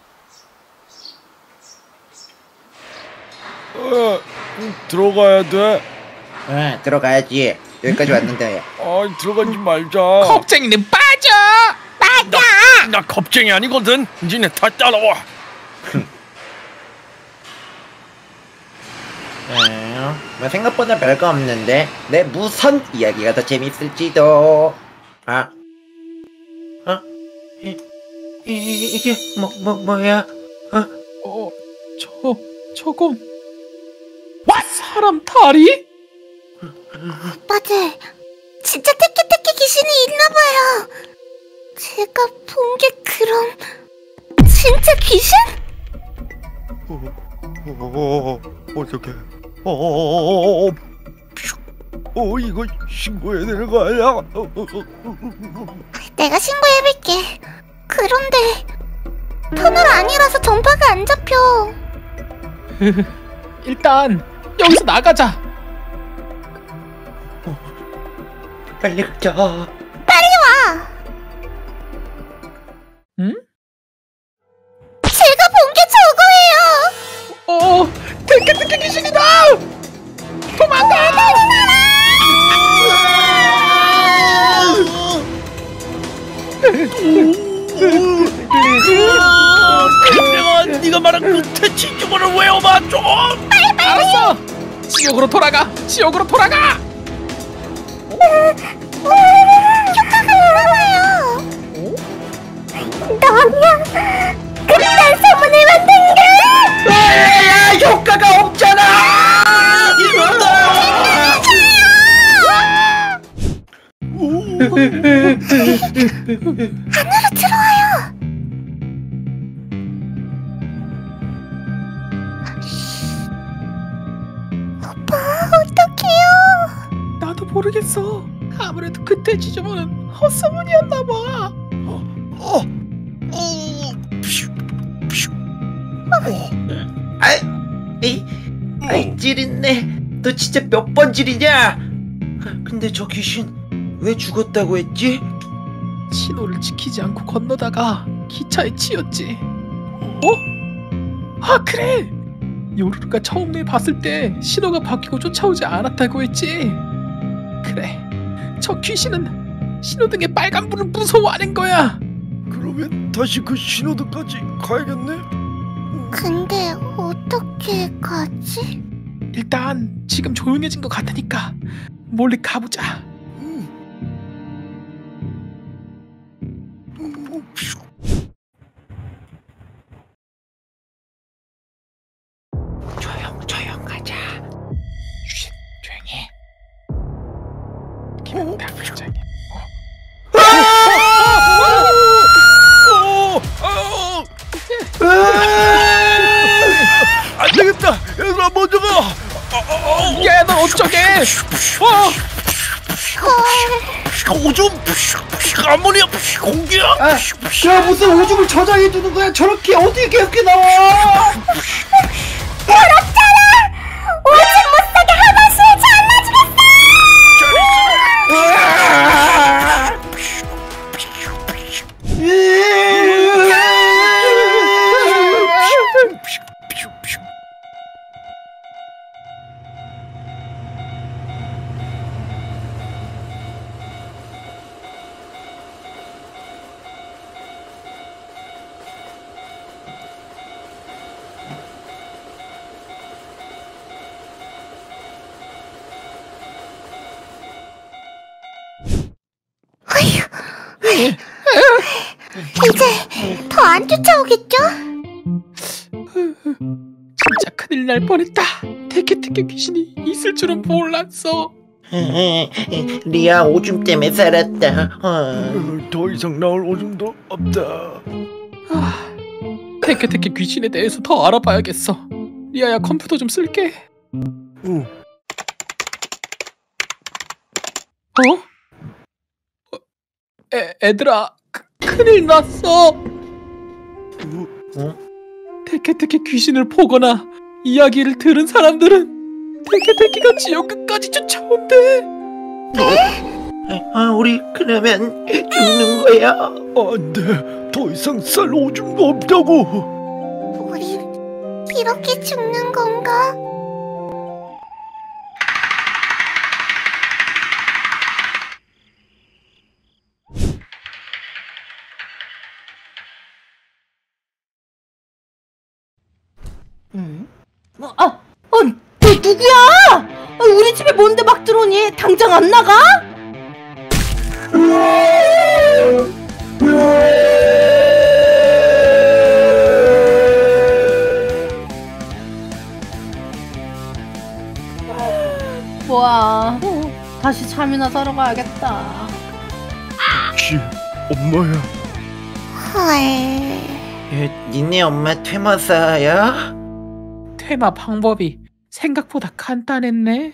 Speaker 5: 들어가야 돼.
Speaker 7: 들어가야지. 여기까지 왔는데.
Speaker 5: 들어가지 말자.
Speaker 4: 겁쟁이는 빠져.
Speaker 5: 나 겁쟁이 아니거든. 니네 다 따라와.
Speaker 7: 뭐 생각보다 별거 없는데 내 무선 이야기가 더 재밌을지도. 이게 뭐야?
Speaker 4: 저건 사람 다리?
Speaker 1: 오빠들, 진짜 테키테키 귀신이 있나봐요. 제가 본 게 그럼 진짜 귀신?
Speaker 5: 어떡해. 이거 신고해야 되는 거 아니야?
Speaker 1: 내가 신고해볼게. 그런데 터널 아니라서 전파가 안 잡혀.
Speaker 4: 일단 여기서 나가자.
Speaker 7: 빨리 가자.
Speaker 1: 빨리 와.
Speaker 4: 응?
Speaker 1: 제가 본 게 저거예요.
Speaker 4: 테키테키 귀신이다. 도망가.
Speaker 5: 내가 네가 말한 그 퇴치 주문을 외워봐 좀.
Speaker 4: 알았어. 지옥으로 돌아가. 지옥으로 돌아가.
Speaker 1: 효과가 올라와요. 너냐? 그딴 소문을 만든 게?
Speaker 7: 효과가 없잖아.
Speaker 1: 안으로 들어와요. 오빠, 어떡해요?
Speaker 4: 나도 모르겠어. 아무래도 그때 지저분은 헛소문이었나봐.
Speaker 7: 아이 찌릿네. 너 진짜 몇 번 찌리냐? 근데 저 귀신 왜 죽었다고 했지?
Speaker 4: 신호를 지키지 않고 건너다가 기차에 치였지. 그래. 요루루가 처음에 봤을 때 신호가 바뀌고 쫓아오지 않았다고 했지. 그래. 저 귀신은 신호등의 빨간불을 무서워하는 거야.
Speaker 5: 그러면 다시 그 신호등까지 가야겠네.
Speaker 1: 근데 어떻게 가지?
Speaker 4: 일단 지금 조용해진 것 같으니까 몰래 가보자.
Speaker 7: 조용 가자.
Speaker 4: 조용히 해. 기분다 갑자기.
Speaker 5: 안 되겠다. 얘들아 먼저 가.
Speaker 4: 야, 너 어쩌게?
Speaker 5: 오줌 아모니아 공기야.
Speaker 7: 야, 무슨 오줌을 저장해 두는 거야? 저렇게 어떻게 계속 나와?
Speaker 1: 더럽잖아! 오줌 못 싸게 하마시에 잘라주겠어! 이제 더 안 쫓아오겠죠?
Speaker 4: 진짜 큰일 날 뻔했다. 테키테키 귀신이 있을 줄은 몰랐어.
Speaker 7: 리아 오줌 때문에 살았다.
Speaker 5: 더 이상 나올 오줌도 없다.
Speaker 4: 테케테케 귀신에 대해서 더 알아봐야겠어. 리아야, 컴퓨터 좀 쓸게.
Speaker 3: 응.
Speaker 4: 애들아, 큰일 났어.
Speaker 7: 어?
Speaker 4: 테케테케 귀신을 보거나 이야기를 들은 사람들은 테케테케가 지옥 끝까지 쫓아온대.
Speaker 7: 우리 그러면 죽는 거야.
Speaker 5: 안돼, 더 이상 쌀 오줌도 없다고.
Speaker 1: 우리 이렇게 죽는 건가?
Speaker 2: 너 누구야? 우리 집에 뭔데 막 들어오니? 당장 안 나가? 뭐야? 다시 잠이나 자러 가야겠다.
Speaker 5: 혹시 엄마야?
Speaker 1: 헐.
Speaker 7: 니네 엄마 퇴마사야?
Speaker 4: 테마 방법이 생각보다 간단했네.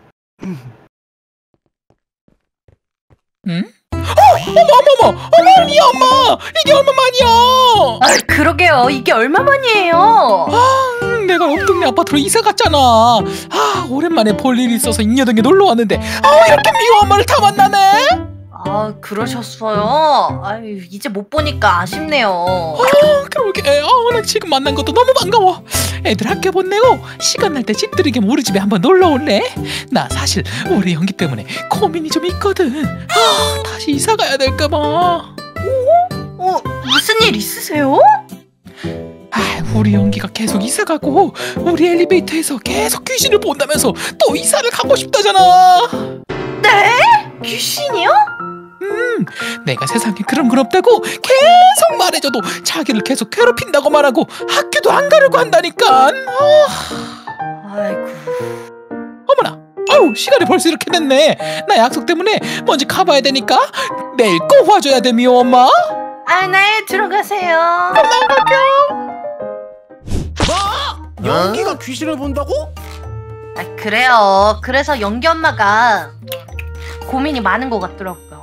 Speaker 4: 응? 어머, 리아 엄마! 이게 얼마만이야?
Speaker 2: 아, 그러게요. 이게 얼마만이에요?
Speaker 4: 내가 옆 동네 아파트로 이사 갔잖아. 오랜만에 볼 일이 있어서 잉여동에 놀러 왔는데 이렇게 미워 엄마를 다 만나네.
Speaker 2: 아, 그러셨어요? 아유, 이제 못 보니까 아쉽네요.
Speaker 4: 그러게. 나 지금 만난 것도 너무 반가워. 애들 학교 보내고 시간 날 때 집들이겸 우리 집에 한번 놀러 올래? 나 사실 우리 연기 때문에 고민이 좀 있거든. 다시 이사 가야 될까 봐.
Speaker 2: 무슨 일 있으세요?
Speaker 4: 우리 연기가 계속 이사 가고 우리 엘리베이터에서 계속 귀신을 본다면서 또 이사를 가고 싶다잖아.
Speaker 2: 네? 귀신이요?
Speaker 4: 내가 세상에 그런 건 없다고 계속 말해줘도 자기를 계속 괴롭힌다고 말하고 학교도 안 가려고 한다니까.
Speaker 2: 아이고.
Speaker 4: 어머나, 시간이 벌써 이렇게 됐네. 나 약속 때문에 먼저 가봐야 되니까 내일 꼭 와줘야 돼, 미호 엄마.
Speaker 2: 네, 들어가세요.
Speaker 3: 연기가 귀신을 본다고?
Speaker 2: 그래요. 그래서 연기 엄마가 고민이 많은 것 같더라고요.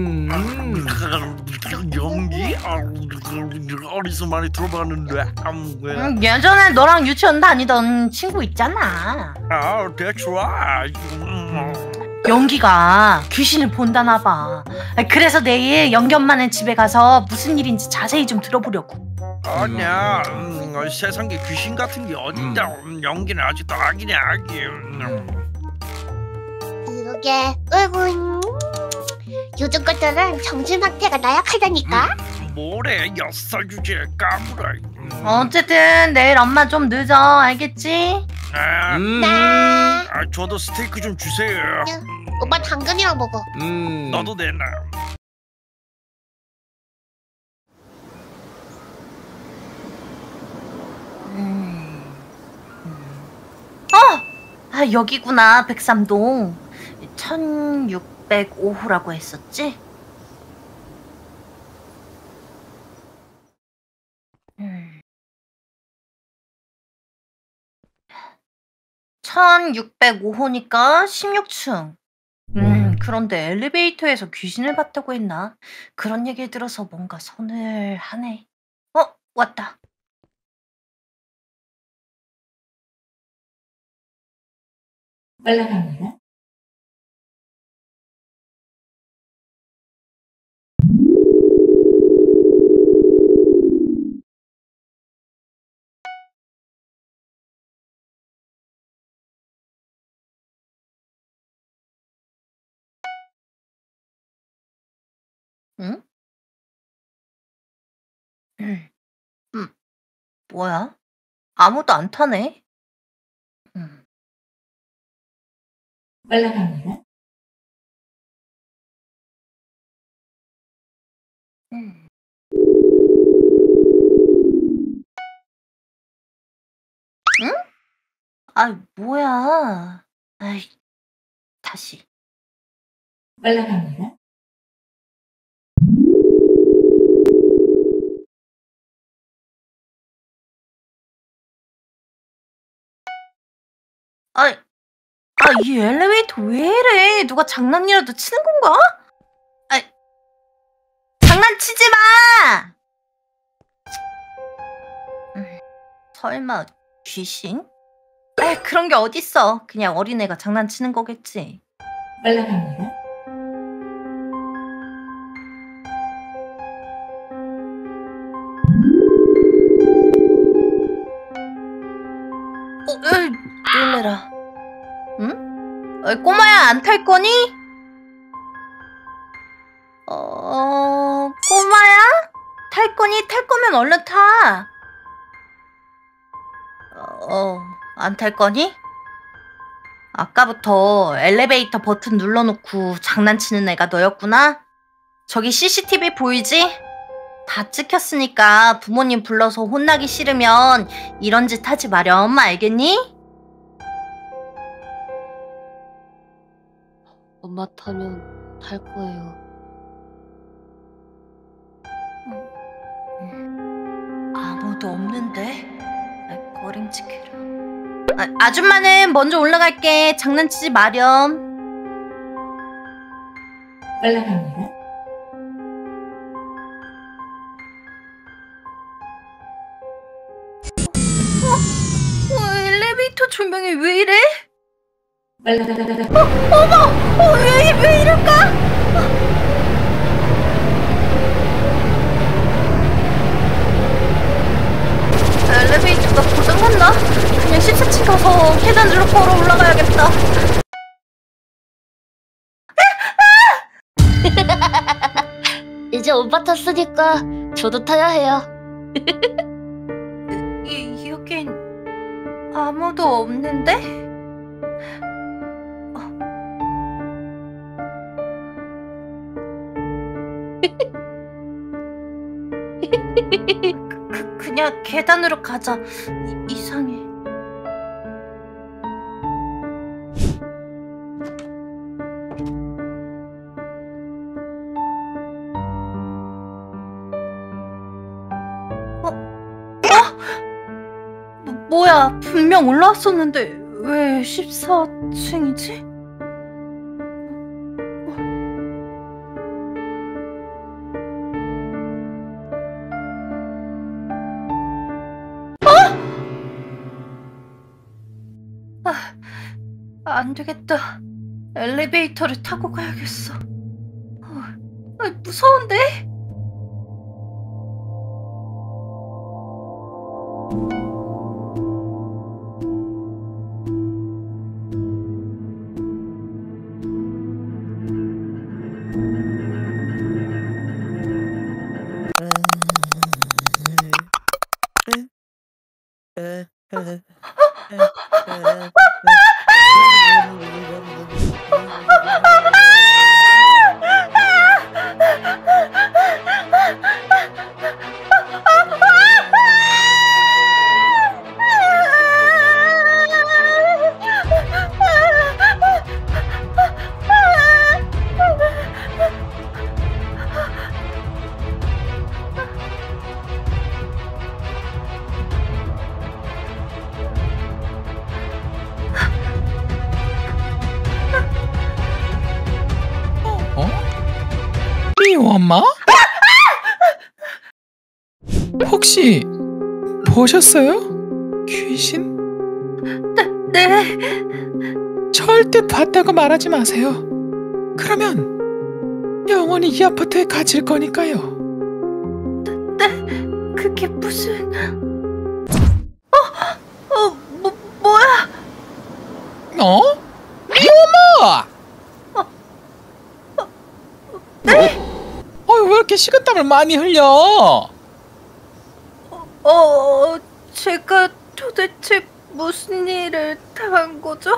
Speaker 5: 연기? 어디서 많이 들어봤는데.
Speaker 2: 예전에 너랑 유치원 다니던 친구 있잖아.
Speaker 5: That's right.
Speaker 2: 연기가 귀신을 본다나 봐. 그래서 내일 연기 엄마는 집에 가서 무슨 일인지 자세히 좀 들어보려고.
Speaker 5: 아니야, 세상에 귀신 같은 게 어딨다. 연기는 아직도 악이냐, 악이.
Speaker 1: 이러게. 으군. 요즘 것들은 정신 상태가 나약하다니까.
Speaker 5: 뭐래, 6살 주제에 까불어.
Speaker 2: 어쨌든 내일 엄마 좀 늦어. 알겠지?
Speaker 1: 네.
Speaker 5: 저도 스테이크 좀 주세요.
Speaker 1: 오빠 당근이랑 먹어.
Speaker 5: 너도 내놔.
Speaker 2: 여기구나. 103동 1605호라고 했었지? 1605호니까 16층. 그런데 엘리베이터에서 귀신을 봤다고 했나? 그런 얘기를 들어서 뭔가 서늘하네. 왔다.
Speaker 8: 올라갑니다.
Speaker 2: 응? 뭐야? 아무도 안 타네?
Speaker 8: 올라갑니다.
Speaker 2: 응? 뭐야. 다시.
Speaker 4: 올라갑니다.
Speaker 2: 이 엘리베이터 왜 이래? 누가 장난이라도 치는 건가? 장난치지 마! 설마 귀신? 그런 게 어딨어. 그냥 어린애가 장난치는 거겠지.
Speaker 4: 올라갑니다.
Speaker 2: 놀래라. 응? 꼬마야, 안 탈 거니? 꼬마야? 탈 거니? 탈 거면 얼른 타. 안 탈 거니? 아까부터 엘리베이터 버튼 눌러놓고 장난치는 애가 너였구나? 저기 CCTV 보이지? 다 찍혔으니까 부모님 불러서 혼나기 싫으면 이런 짓 하지 마렴, 알겠니?
Speaker 6: 엄마 타면 탈 거예요.
Speaker 2: 아무도 없는데? 꺼림칙해라. 아줌마는 먼저 올라갈게. 장난치지 마렴.
Speaker 4: 올라갑니다.
Speaker 2: 엘리베이터 조명이 왜 이래?
Speaker 4: 올라갑니다.
Speaker 2: 어머! 왜 이럴까? 엘리베이터가 고장났나? 그냥 14층 가서 계단으로 걸어 올라가야겠다.
Speaker 6: 이제 오빠 탔으니까 저도 타야 해요.
Speaker 2: 여긴 아무도 없는데? 그냥 계단으로 가자. 이상해. 뭐야, 분명 올라왔었는데 왜 14층이지? 안 되겠다. 엘리베이터를 타고 가야겠어. 무서운데?
Speaker 4: 엄마? 혹시 보셨어요? 귀신?
Speaker 2: 네.
Speaker 4: 절대 봤다고 말하지 마세요. 그러면 영원히 이 아파트에 갇힐 거니까요.
Speaker 2: 그게 무슨... 뭐야?
Speaker 4: 미엄마! 네? 왜 이렇게 식은땀을 많이 흘려?
Speaker 2: 제가 도대체 무슨 일을 당한 거죠?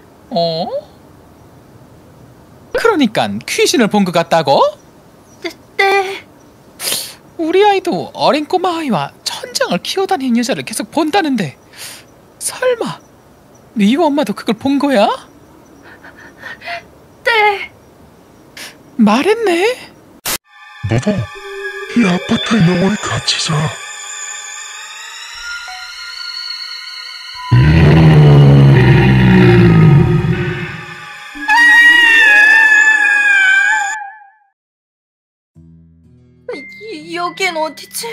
Speaker 4: 그러니까 귀신을 본 것 같다고?
Speaker 2: 네.
Speaker 4: 우리 아이도 어린 꼬마 아이와 천장을 키워다니는 여자를 계속 본다는데 설마 네 엄마도 그걸 본 거야?
Speaker 2: 네.
Speaker 4: 말했네.
Speaker 8: 너도 이 아파트에 영원히 같이 자.
Speaker 2: 여긴 어디지?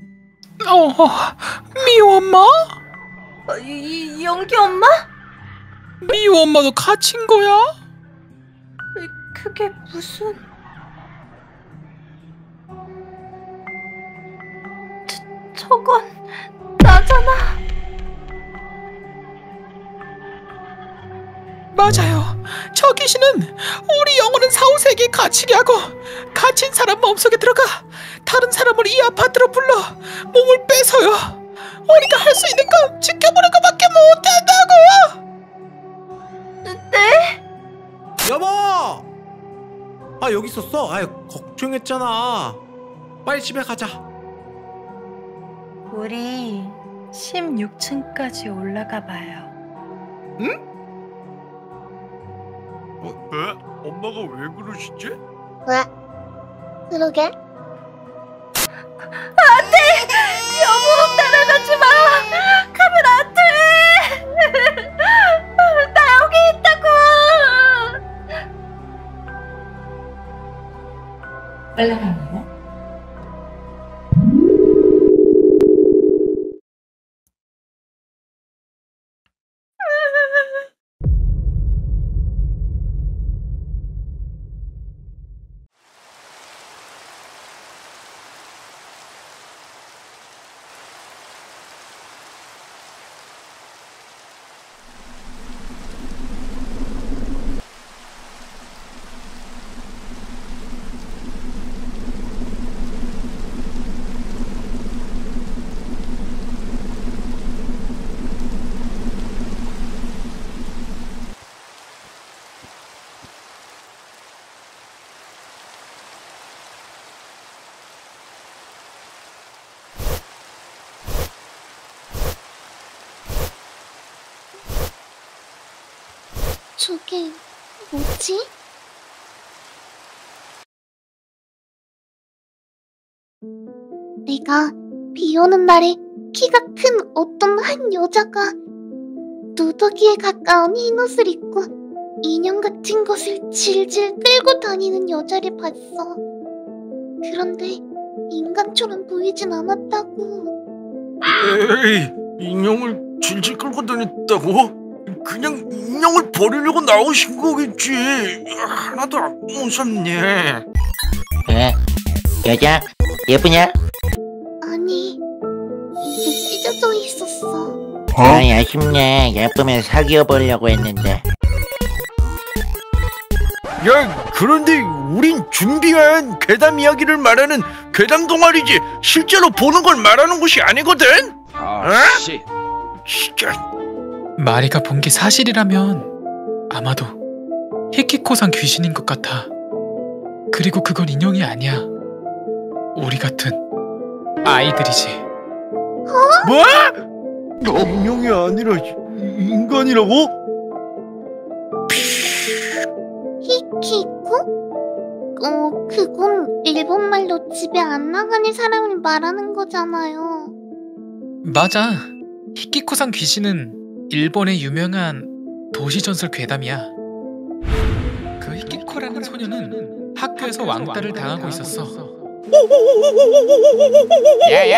Speaker 4: 미호 엄마?
Speaker 2: 영기 엄마?
Speaker 4: 미호 엄마도 갇힌 거야?
Speaker 2: 그게 무슨... 저건 나잖아.
Speaker 4: 맞아요. 저 귀신은 우리 영혼은 4, 5세기에 갇히게 하고 갇힌 사람 마음속에 들어가 다른 사람을 이 아파트로 불러 몸을 뺏어요. 우리가 할 수 있는 건 지켜보는 것밖에 못한다고.
Speaker 2: 네?
Speaker 3: 여보! 아 여기 있었어? 아 걱정했잖아. 빨리 집에 가자.
Speaker 2: 우리 16층까지 올라가 봐요.
Speaker 3: 응?
Speaker 5: 엄마가 왜 그러시지?
Speaker 1: 왜? 그러게?
Speaker 2: 안돼! 여보 따라가지 마! 가면 안 돼! 나 여기 있다고! 올라가나요?
Speaker 1: 저게 뭐지? 내가 비 오는 날에 키가 큰 어떤 한 여자가 누더기에 가까운 흰옷을 입고 인형 같은 것을 질질 끌고 다니는 여자를 봤어. 그런데 인간처럼 보이진 않았다고.
Speaker 5: 에이, 인형을 질질 끌고 다녔다고? 그냥 인형을 버리려고 나오신 거겠지. 하나도 안 무섭네.
Speaker 7: 왜? 여자? 예쁘냐?
Speaker 1: 아니, 입이 찢어져 있었어.
Speaker 7: 아, 아쉽네. 예쁘면 사귀어 보려고 했는데.
Speaker 5: 야, 그런데 우린 준비한 괴담 이야기를 말하는 괴담 동아리지 실제로 보는 걸 말하는 곳이 아니거든? 씨. 진짜.
Speaker 4: 마리가 본 게 사실이라면 아마도 히키코상 귀신인 것 같아. 그리고 그건 인형이 아니야. 우리 같은 아이들이지.
Speaker 5: 뭐? 인형이 아니라 인간이라고?
Speaker 1: 히키코? 그건 일본말로 집에 안 나가는 사람을 말하는 거잖아요.
Speaker 4: 맞아. 히키코상 귀신은 일본의 유명한 도시전설 괴담이야. 그 히키코라는 소녀는 학교에서 왕따를 당하고 있었어.
Speaker 9: 야야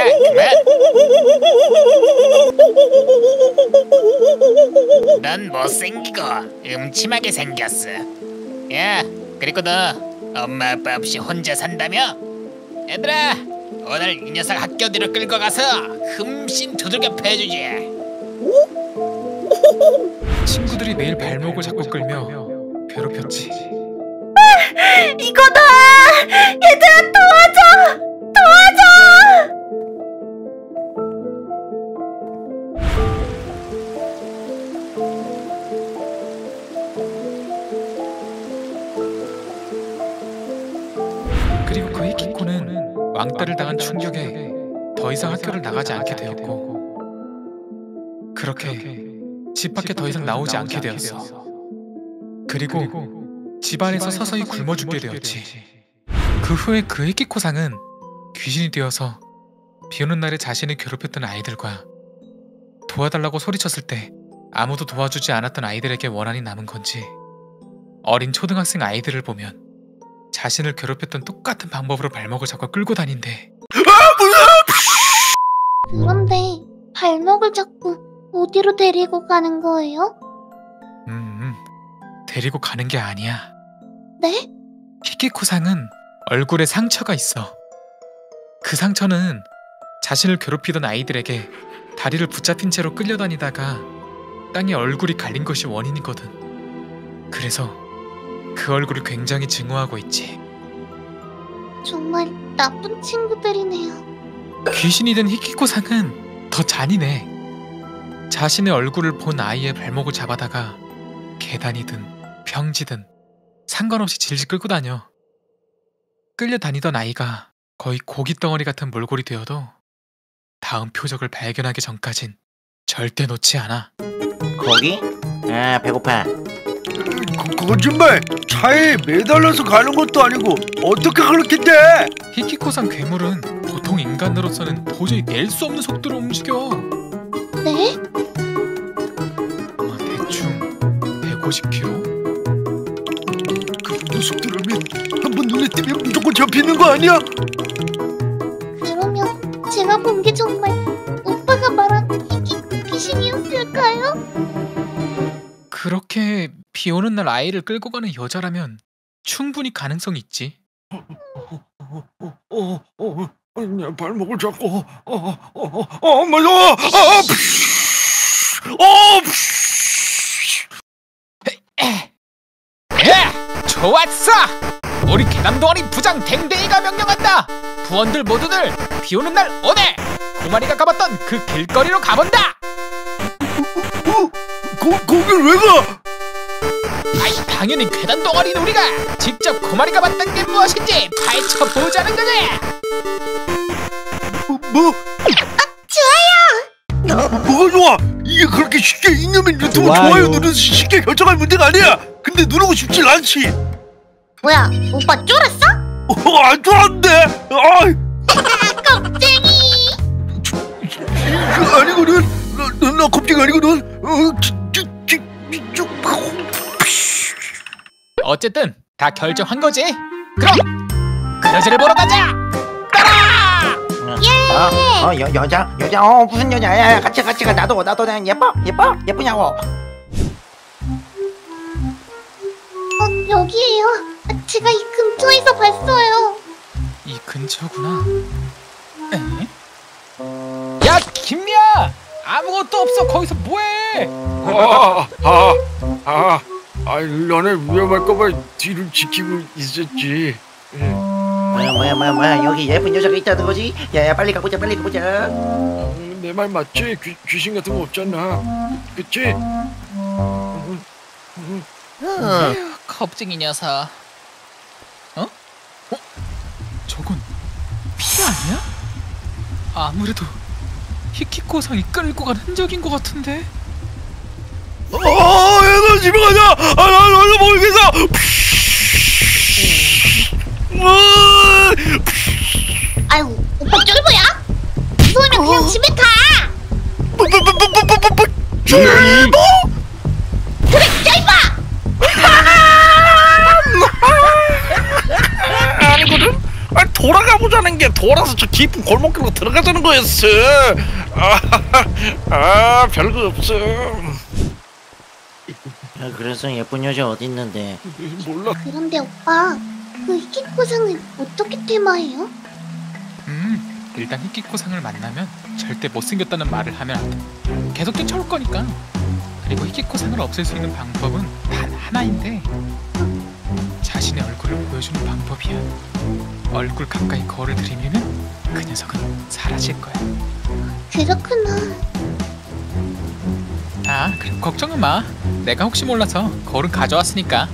Speaker 9: 그만. 넌 못생기고 음침하게 생겼어. 야, 그리고 너 엄마 아빠 없이 혼자 산다며? 얘들아, 오늘 이 녀석 학교 뒤로 끌고 가서 흠씬 두들겨 패주지.
Speaker 4: 친구들이 매일 발목을 잡고 끌며 괴롭혔지.
Speaker 2: 이거다! 얘들아 도와줘! 도와줘!
Speaker 4: 그리고 그 히키코는 왕따를 당한 충격에 더 이상 학교를 나가지 않게 되었고, 그렇게 집 밖에 더 이상 나오지 않게 되었어. 그리고
Speaker 10: 집안에서 서서히 굶어 죽게 되었지. 그 후에 그 히키코상은 귀신이 되어서 비오는 날에 자신을 괴롭혔던 아이들과 도와달라고 소리쳤을 때 아무도 도와주지 않았던 아이들에게 원한이 남은 건지 어린 초등학생 아이들을 보면 자신을 괴롭혔던 똑같은 방법으로 발목을 잡고 끌고 다닌대.
Speaker 11: 그런데 발목을 잡고 어디로 데리고 가는 거예요?
Speaker 10: 데리고 가는 게 아니야.
Speaker 11: 네?
Speaker 10: 히키코상은 얼굴에 상처가 있어. 그 상처는 자신을 괴롭히던 아이들에게 다리를 붙잡힌 채로 끌려다니다가 땅에 얼굴이 갈린 것이 원인이거든. 그래서 그 얼굴을 굉장히 증오하고 있지.
Speaker 11: 정말 나쁜 친구들이네요.
Speaker 10: 귀신이 된 히키코상은 더 잔인해. 자신의 얼굴을 본 아이의 발목을 잡아다가 계단이든 평지든 상관없이 질질 끌고 다녀. 끌려다니던 아이가 거의 고깃덩어리 같은 몰골이 되어도 다음 표적을 발견하기 전까진 절대 놓지 않아.
Speaker 7: 거기? 아, 배고파.
Speaker 5: 거짓말! 차에 매달려서 가는 것도 아니고 어떻게 그렇게 돼?
Speaker 10: 히키코상 괴물은 보통 인간으로서는 도저히 낼 수 없는 속도로 움직여.
Speaker 11: 네?
Speaker 10: 아마 대충 150km?
Speaker 5: 그 정도 속도라면 한번 눈에 띄면 무조건 잡히는 거 아니야?
Speaker 11: 그러면 제가 본 게 정말 오빠가 말한 귀신이었을까요?
Speaker 10: 그렇게 비 오는 날 아이를 끌고 가는 여자라면 충분히 가능성이 있지.
Speaker 5: 내 발목을 잡고 무서워!
Speaker 9: 좋았어! 우리 계담동아리 부장 댕댕이가 명령한다! 부원들 모두들 비 오는 날 오네! 고마리가 가봤던 그 길거리로 가본다!
Speaker 5: 거길 왜 가?
Speaker 9: 아이, 당연히 계단동아리는 우리가 직접 고마리가 봤던 게 무엇인지 파헤쳐보자는 거지!
Speaker 11: 좋아요!
Speaker 5: 뭐가 좋아? 이게 그렇게 쉽게 잉여맨 유튜브 좋아요 누르서 쉽게 결정할 문제가 아니야! 근데 누르고 싶진 않지!
Speaker 11: 뭐야, 오빠 쫄았어?
Speaker 5: 안 쫄았는데!
Speaker 11: 겁쟁이!
Speaker 5: 아니거든! 나 겁쟁이 아니거든!
Speaker 9: 어쨌든 다 결정한 거지? 그럼 그 여자를 보러 가자! 따라!
Speaker 7: 여자? 무슨 여자야? 같이 가. 나도 난 예쁘냐고.
Speaker 11: 여기에요. 제가 이 근처에서 봤어요.
Speaker 10: 이 근처구나. 에?
Speaker 9: 야, 김미야! 아무것도 없어. 거기서 뭐해?
Speaker 5: 너네 위험할까봐 뒤를 지키고 있었지.
Speaker 7: 뭐야 여기 예쁜 여자가 있다는 거지? 야야 빨리 가보자.
Speaker 5: 내 말 맞지? 귀신 같은 거 없잖아. 그치?
Speaker 9: 겁쟁이 녀석.
Speaker 10: 저건 피 아니야? 아무래도 히키코상이 끌고 간 흔적인 것 같은데?
Speaker 5: 얘들아 집에 가자! 나 모르겠어!
Speaker 11: 아유, 오빠 쫄보야? 무서우면 그냥 집에 가!
Speaker 5: 쫄보?
Speaker 11: 그래, 쫄봐!
Speaker 5: 아니거든? 돌아가보자는 게 돌아서 저 깊은 골목길로 들어가자는 거였어. 별거 없어.
Speaker 7: 그래서 예쁜 여자 어디 있는데?
Speaker 5: 몰라.
Speaker 11: 그런데 오빠, 그 히키코상은 어떻게 테마예요?
Speaker 10: 일단 히키코상을 만나면 절대 못생겼다는 말을 하면 안 돼. 계속 쫓아올 거니까. 그리고 히키코상을 없앨 수 있는 방법은 단 하나인데 자신의 얼굴을 보여주는 방법이야. 얼굴 가까이 거울을 들이밀면 그 녀석은 사라질 거야.
Speaker 11: 그렇구나.
Speaker 10: 그럼 걱정은 마. 내가 혹시 몰라서 거울은 가져왔으니까.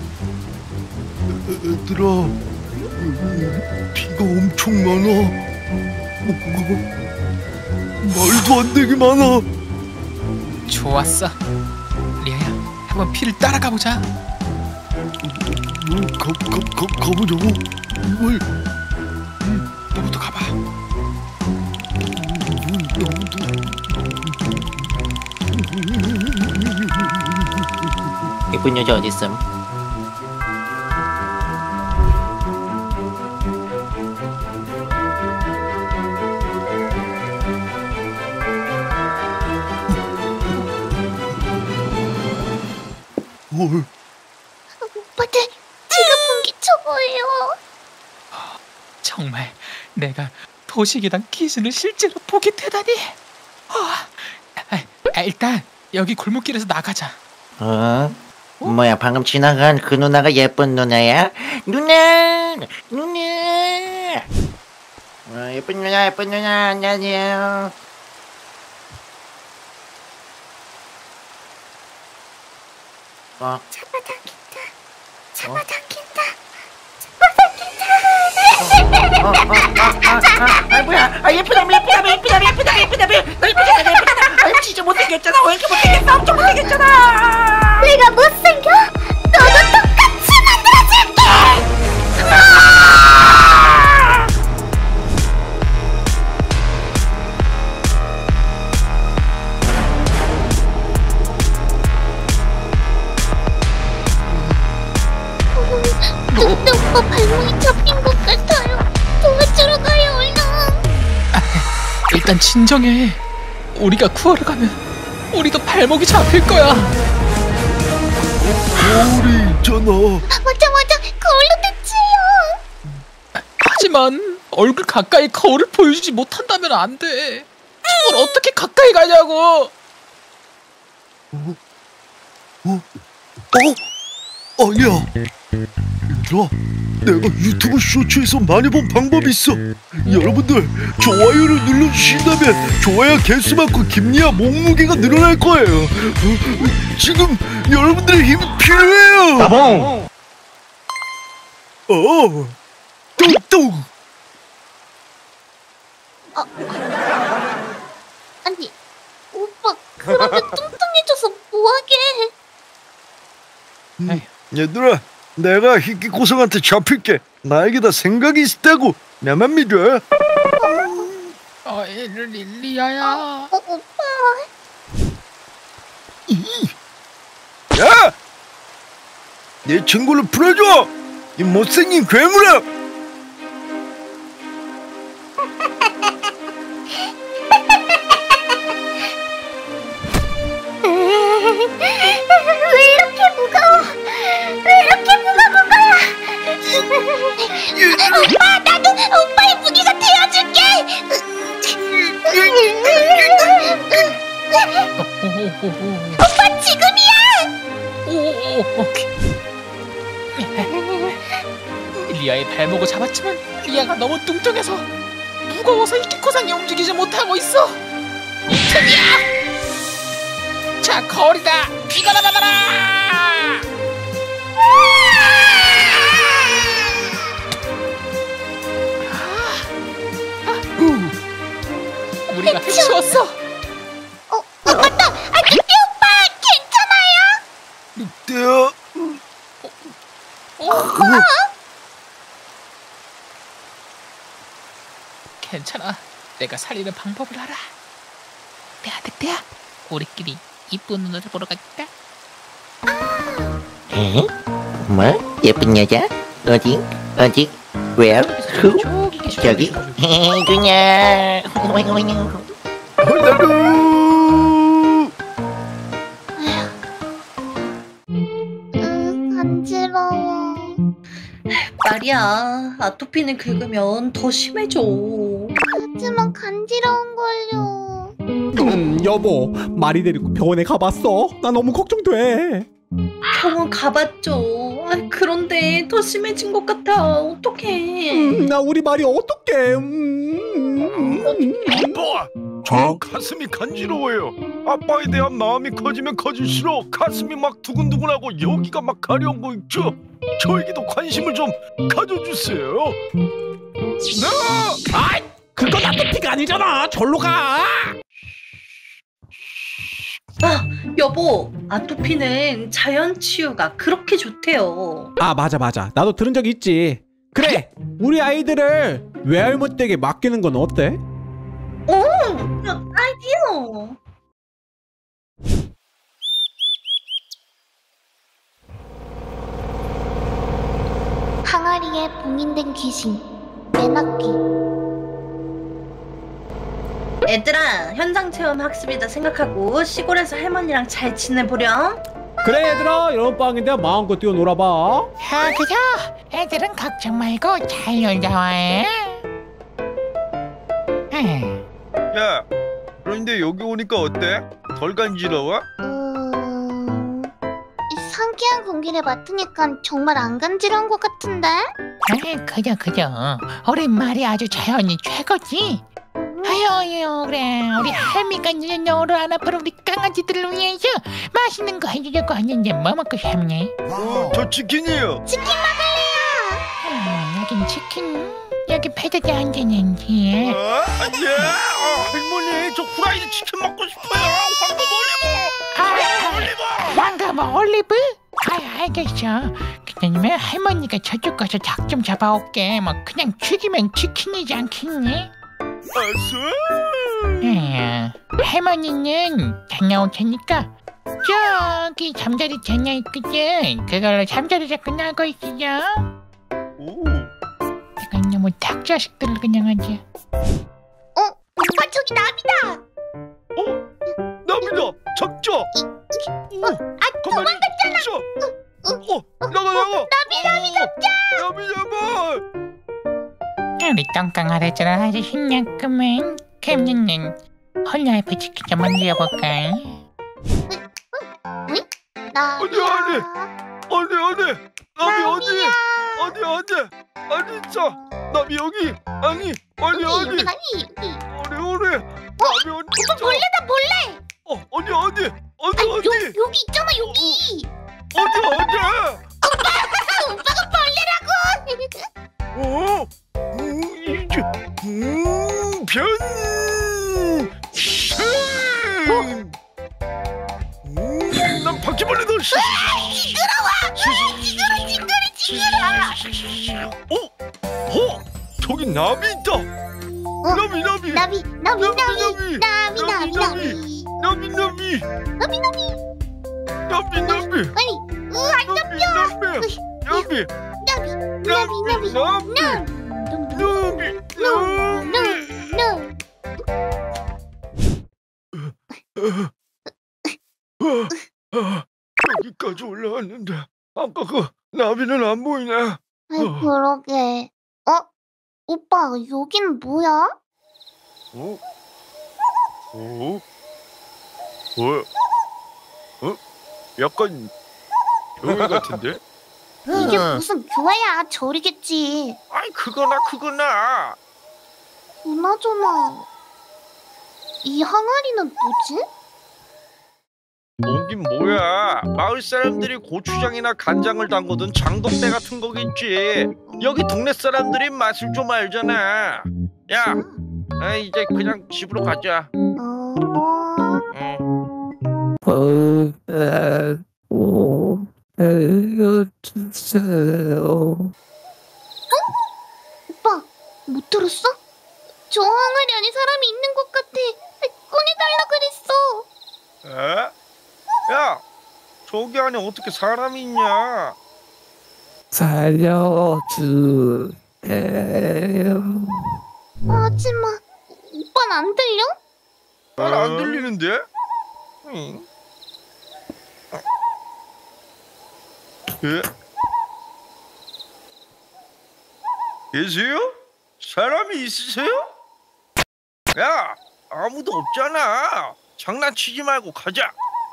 Speaker 5: 얘들아, 비가 엄청 많아. 말도 안 되게 많아.
Speaker 10: 좋았어. 리아야, 한번 피를 따라가 보자.
Speaker 5: 가보자고. 뭘?
Speaker 10: 너부터 가봐.
Speaker 7: 예쁜 여자 어딨음?
Speaker 5: 뭘?
Speaker 11: 오빠들 제가 본 게 저거예요.
Speaker 10: 정말 내가 도시계단 귀신을 실제로 보게 되다니. 일단 여기 골목길에서 나가자.
Speaker 7: 뭐야, 방금 지나간 그 누나가 예쁜 누나야? 누나! 예쁜 누나, 안녕하세요.
Speaker 1: 잡아당긴다.
Speaker 7: 뭐야? 예쁘다며. 진짜 못생겼잖아. 왜 이렇게 못생겼어? 엄청 못생겼잖아.
Speaker 11: 내가 못생겨? 너도 똑같이 만들어줄게. 근데 오빠 발목이 잡힌 것 같아요. 도와주러 가요, 얼른.
Speaker 10: 일단 진정해. 우리가 구하러 가면 우리도 발목이 잡힐 거야.
Speaker 5: 거울이 있잖아.
Speaker 11: 맞아, 거울로 대치해요.
Speaker 10: 하지만 얼굴 가까이 거울을 보여주지 못한다면 안 돼. 저걸 어떻게 가까이 가냐고.
Speaker 5: 아니야. 얘들아, 내가 유튜브 쇼츠에서 많이 본 방법이 있어. 여러분들 좋아요를 눌러주신다면 좋아요 개수만큼 김리아 몸무게가 늘어날 거예요. 지금 여러분들의 힘이 필요해요.
Speaker 7: 나봉.
Speaker 5: 뚱뚱.
Speaker 11: 아니, 오빠 그러면 뚱뚱해져서 뭐하게?
Speaker 5: 얘들아, 내가 희귀고성한테 잡힐게. 나에게 다 생각이 있다고. 나만 믿어.
Speaker 10: 리아야.
Speaker 11: 오빠.
Speaker 5: 야! 내 친구를 풀어줘! 이 못생긴 괴물아!
Speaker 11: 왜 이렇게 무거워? 오빠, 나도 오빠의 무기가 되어줄게. 오빠 지금이야.
Speaker 10: 리아의 발목을 잡았지만 리아가 너무 뚱뚱해서 무거워서 이키코상이 움직이지 못하고 있어. 이천이야. 자, 거울이다. 이거나 받아라. 우리가 해치웠어.
Speaker 11: 맞다. 늑대 오빠 괜찮아요?
Speaker 5: 늑대야.
Speaker 10: 괜찮아. 내가 살리는 방법을 알아. 늑대야. 우리끼리 이쁜 누나를 보러 갈까?
Speaker 7: 에? 뭐? 예쁜 여자? 어디? Where? Who? 저기? 누나.
Speaker 11: 간지러워.
Speaker 2: 말이야, 아토피는 긁으면 더 심해져.
Speaker 11: 하지만 간지러운걸요.
Speaker 3: 여보, 마리 데리고 병원에 가봤어? 나 너무 걱정돼.
Speaker 2: 병원 가봤죠. 그런데 더 심해진 것 같아. 어떡해.
Speaker 3: 나 우리 마리 어떡해.
Speaker 5: 아빠! 저 가슴이 간지러워요. 아빠에 대한 마음이 커지면 커질수록 가슴이 막 두근두근하고 여기가 막 가려운 거 있죠? 저에게도 관심을 좀 가져주세요.
Speaker 3: 그건 아토피가 아니잖아. 절로 가.
Speaker 2: 아, 여보, 아토피는 자연 치유가 그렇게 좋대요.
Speaker 3: 아, 맞아. 나도 들은 적 있지. 그래, 우리 아이들을 외할머니 댁에 맡기는 건 어때?
Speaker 2: 오, 아이디어.
Speaker 11: 항아리에 봉인된 귀신 매낚기.
Speaker 2: 얘들아, 현장 체험 학습이다 생각하고 시골에서 할머니랑 잘 지내보렴.
Speaker 3: 그래 얘들아, 여름방학인데 마음껏 뛰어놀아봐.
Speaker 4: 그죠? 애들은 걱정 말고 잘 놀다 와해.
Speaker 5: 야, 그런데 여기 오니까 어때? 덜 간지러워?
Speaker 11: 이 상쾌한 공기를 맡으니까 정말 안 간지러운 것 같은데?
Speaker 4: 그죠. 우리 말이 아주 자연이 최고지. 아유, 그래. 우리 할미가 너를 안 아파로 우리 강아지들을 위해서 맛있는 거 해주려고 하는데 뭐 먹고 싶니?
Speaker 5: 저 치킨이요.
Speaker 11: 치킨 먹을래요.
Speaker 4: 여긴 치킨, 여기 패드도 안 되는지.
Speaker 5: 안 돼. 할머니, 저 후라이드 치킨 먹고 싶어요.
Speaker 4: 황금 올리브? 알겠어. 그러면 할머니가 저쪽 가서 닭 좀 잡아올게. 뭐 그냥 죽이면 치킨이지 않겠니? 할머니는 다녀올 테니까 저기 잠자리 전혀 있거든. 그걸로 잠자리 잡고 나고 있어요. 내가 너무 닭 자식들을 그냥 하지.
Speaker 11: 오빠 저기 나비다.
Speaker 5: 나비다. 잡자.
Speaker 11: 도망갔잖아.
Speaker 5: 나가.
Speaker 11: 나비 잡자.
Speaker 5: 나비 잡아.
Speaker 4: 우리 똥강아리들은 아주 신났구만. 그러면은 홀라이프 치킨 좀 만들어볼까?
Speaker 11: 나비야.
Speaker 5: 어디 있어? 나비 여기. 아니.
Speaker 11: 여기.
Speaker 5: 나비
Speaker 11: 오빠 몰래.
Speaker 5: 어디?
Speaker 11: 여기 있잖아 여기.
Speaker 5: 어디?
Speaker 11: 오빠가 벌레라고.
Speaker 5: 난 바퀴벌레도 징그러. 저기 나비 있다. 나비.
Speaker 11: 빨리. 안 잡혀.
Speaker 5: 여기까지 올라왔는데 아까 그 나비는 안 보이네.
Speaker 11: 그러게. 오빠 여긴 뭐야?
Speaker 5: 약간 교회 같은데?
Speaker 11: 이게 무슨 교회야? 절이겠지.
Speaker 5: 아이 그거나.
Speaker 11: 그나저나 이 항아리는 뭐지?
Speaker 5: 뭐긴 뭐야. 마을 사람들이 고추장이나 간장을 담궈둔 장독대 같은 거겠지. 여기 동네 사람들이 맛을 좀 알잖아. 야, 이제 그냥 집으로 가자.
Speaker 11: 오빠 못 들었어? 저 항아리 안에 사람이 있는 것 같아. 꺼내달라 그랬어.
Speaker 5: 야, 저기 안에 어떻게 사람이 있냐?
Speaker 8: 살려주세요.
Speaker 11: 하지마. 오빠는 안 들려?
Speaker 5: 난 안 들리는데? 계세요? 사람이 있으세요? 야, 아무도 없잖아. 장난치지 말고 가자.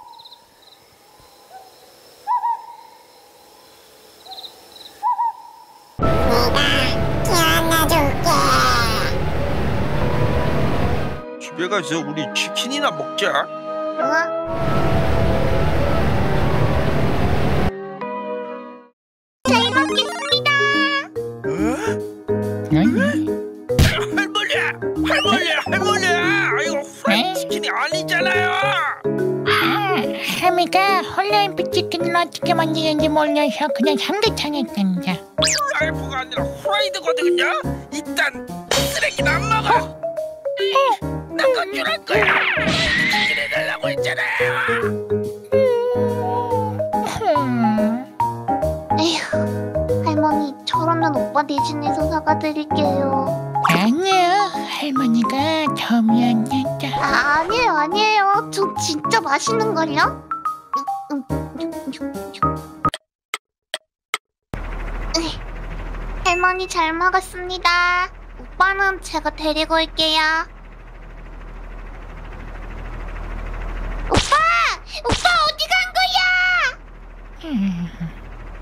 Speaker 5: 집에 가서 우리 치킨이나 먹자.
Speaker 11: 잘 먹겠습니다.
Speaker 5: 할머니야. 이거 후라이 치킨이 아니잖아요.
Speaker 4: 할미가 홀라임프 치킨을 어떻게 만드는지 몰라서 그냥 삼계탕 했단다.
Speaker 5: 라이프가 아니라 후라이드거든요. 일단 쓰레기는 안 먹어. 난 건줄할 거야. 해달라고 했잖아요.
Speaker 1: 에휴, 할머니 저러면 오빠 대신해서 사과드릴게요.
Speaker 4: 아니야, 할머니가 더 미안했다.
Speaker 1: 아니에요. 저 진짜 맛있는걸요? 할머니 잘 먹었습니다. 오빠는 제가 데리고 올게요. 오빠 어디 간 거야?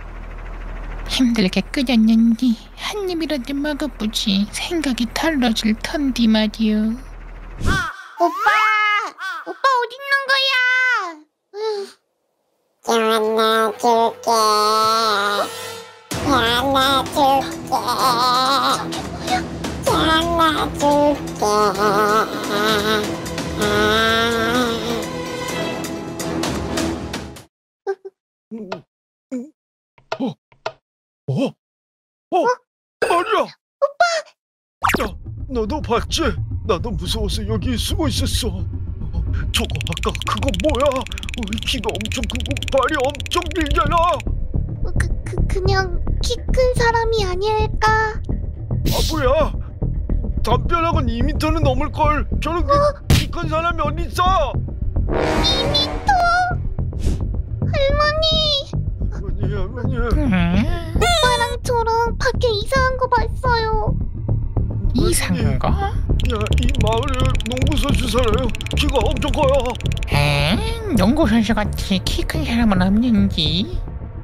Speaker 4: 힘들게 끓였는데 한 입이라도 먹어보지 생각이 달라질 텐데 말이오.
Speaker 1: 오빠 어디 있는 거야?
Speaker 11: 안아줄게.
Speaker 5: 아니야. 오빠. 너도 봤지? 나도 무서워서 여기 숨어 있었어. 저거 아까 그거 뭐야? 키가 엄청 크고 발이 엄청 길잖아.
Speaker 1: 그냥 키 큰 사람이 아닐까?
Speaker 5: 바보야. 담벼락은 2m는 넘을걸. 저런 키 큰 사람이 어딨어?
Speaker 1: 2m? 할머니. 오빠랑 저랑 밖에 이상한 거 봤어요.
Speaker 4: 이상한 거?
Speaker 5: 야, 이 마을에 농구선수 살아요. 키가 엄청 커요.
Speaker 4: 농구선수 같이 키 큰 사람은 없는지.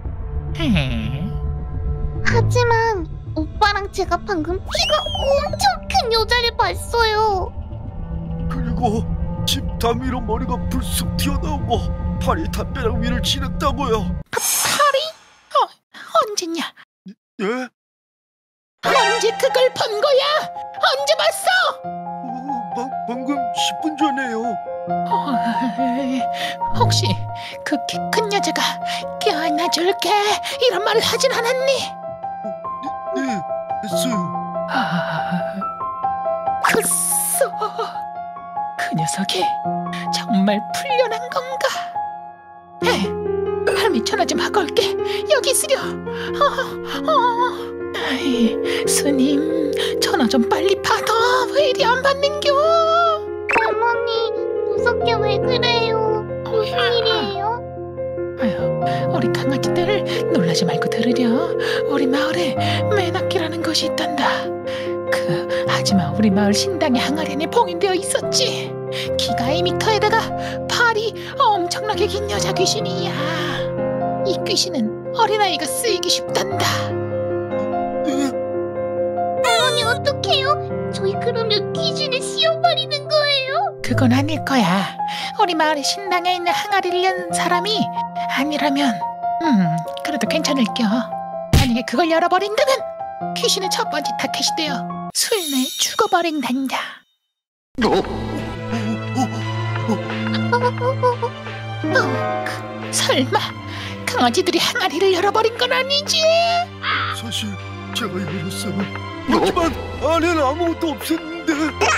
Speaker 1: 하지만 오빠랑 제가 방금 키가 엄청 큰 여자를 봤어요.
Speaker 5: 그리고 집 담위로 머리가 불쑥 튀어나오고 팔이 담벼락 위를 치렀다고요.
Speaker 4: 팔이? 언제냐?
Speaker 5: 예?
Speaker 4: 언제 그걸 본 거야? 언제 봤어?
Speaker 5: 방금 10분 전에요.
Speaker 4: 혹시 그 키 큰 여자가 껴안아줄게 이런 말을 하진 않았니?
Speaker 5: 네, 했어요.
Speaker 4: 글쎄, 그 녀석이 정말 풀려난 건가? 할미 전화 좀 하고 올게. 여기 있으려. 스님, 전화 좀 빨리 받아. 왜 이리 안 받는겨?
Speaker 1: 할머니 무섭게 왜 그래요? 무슨 일이에요?
Speaker 4: 우리 강아지들 놀라지 말고 들으려. 우리 마을에 매낙기라는 것이 있단다. 하지만 우리 마을 신당의 항아리에 봉인되어 있었지. 키가 2m에다가 팔이 엄청나게 긴 여자 귀신이야. 이 귀신은 어린아이가 쓰이기 쉽단다.
Speaker 1: 할머니 어떡해요? 저희 그러면 귀신을 씌워버리는 거예요?
Speaker 4: 그건 아닐 거야. 우리 마을의 신당에 있는 항아리를 연 사람이 아니라면 그래도 괜찮을겨. 만약에 그걸 열어버린다면 귀신은 첫 번째 타켓이 되어 술내에 죽어버린단다. 설마 강아지들이 항아리를 열어버린 건 아니지?
Speaker 5: 사실 제가 열었어요. 하지만 안에는 아무것도 없었는데.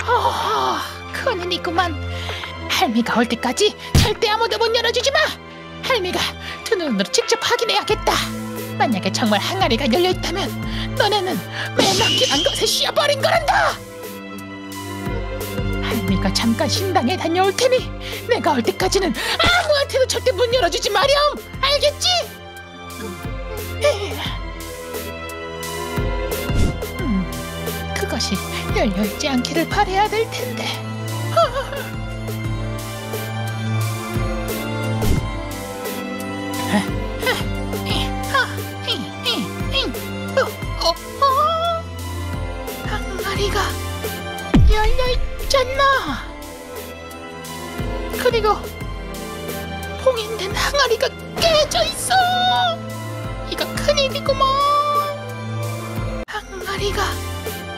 Speaker 4: 큰일이구만. 할미가 올 때까지 절대 아무도 못 열어주지 마. 할미가 두 눈으로 직접 확인해야겠다. 만약에 정말 항아리가 열려있다면 너네는 매낙기란 것에 씌어버린 거란다. 할미가 잠깐 신당에 다녀올 테니 내가 올 때까지는 아무한테도 절대 문 열어주지 마렴. 알겠지? 그것이 열려있지 않기를 바라야 될 텐데. 항아리가 열려있잖아. 그리고 봉인된 항아리가 깨져있어. 이거 큰일이구먼. 항아리가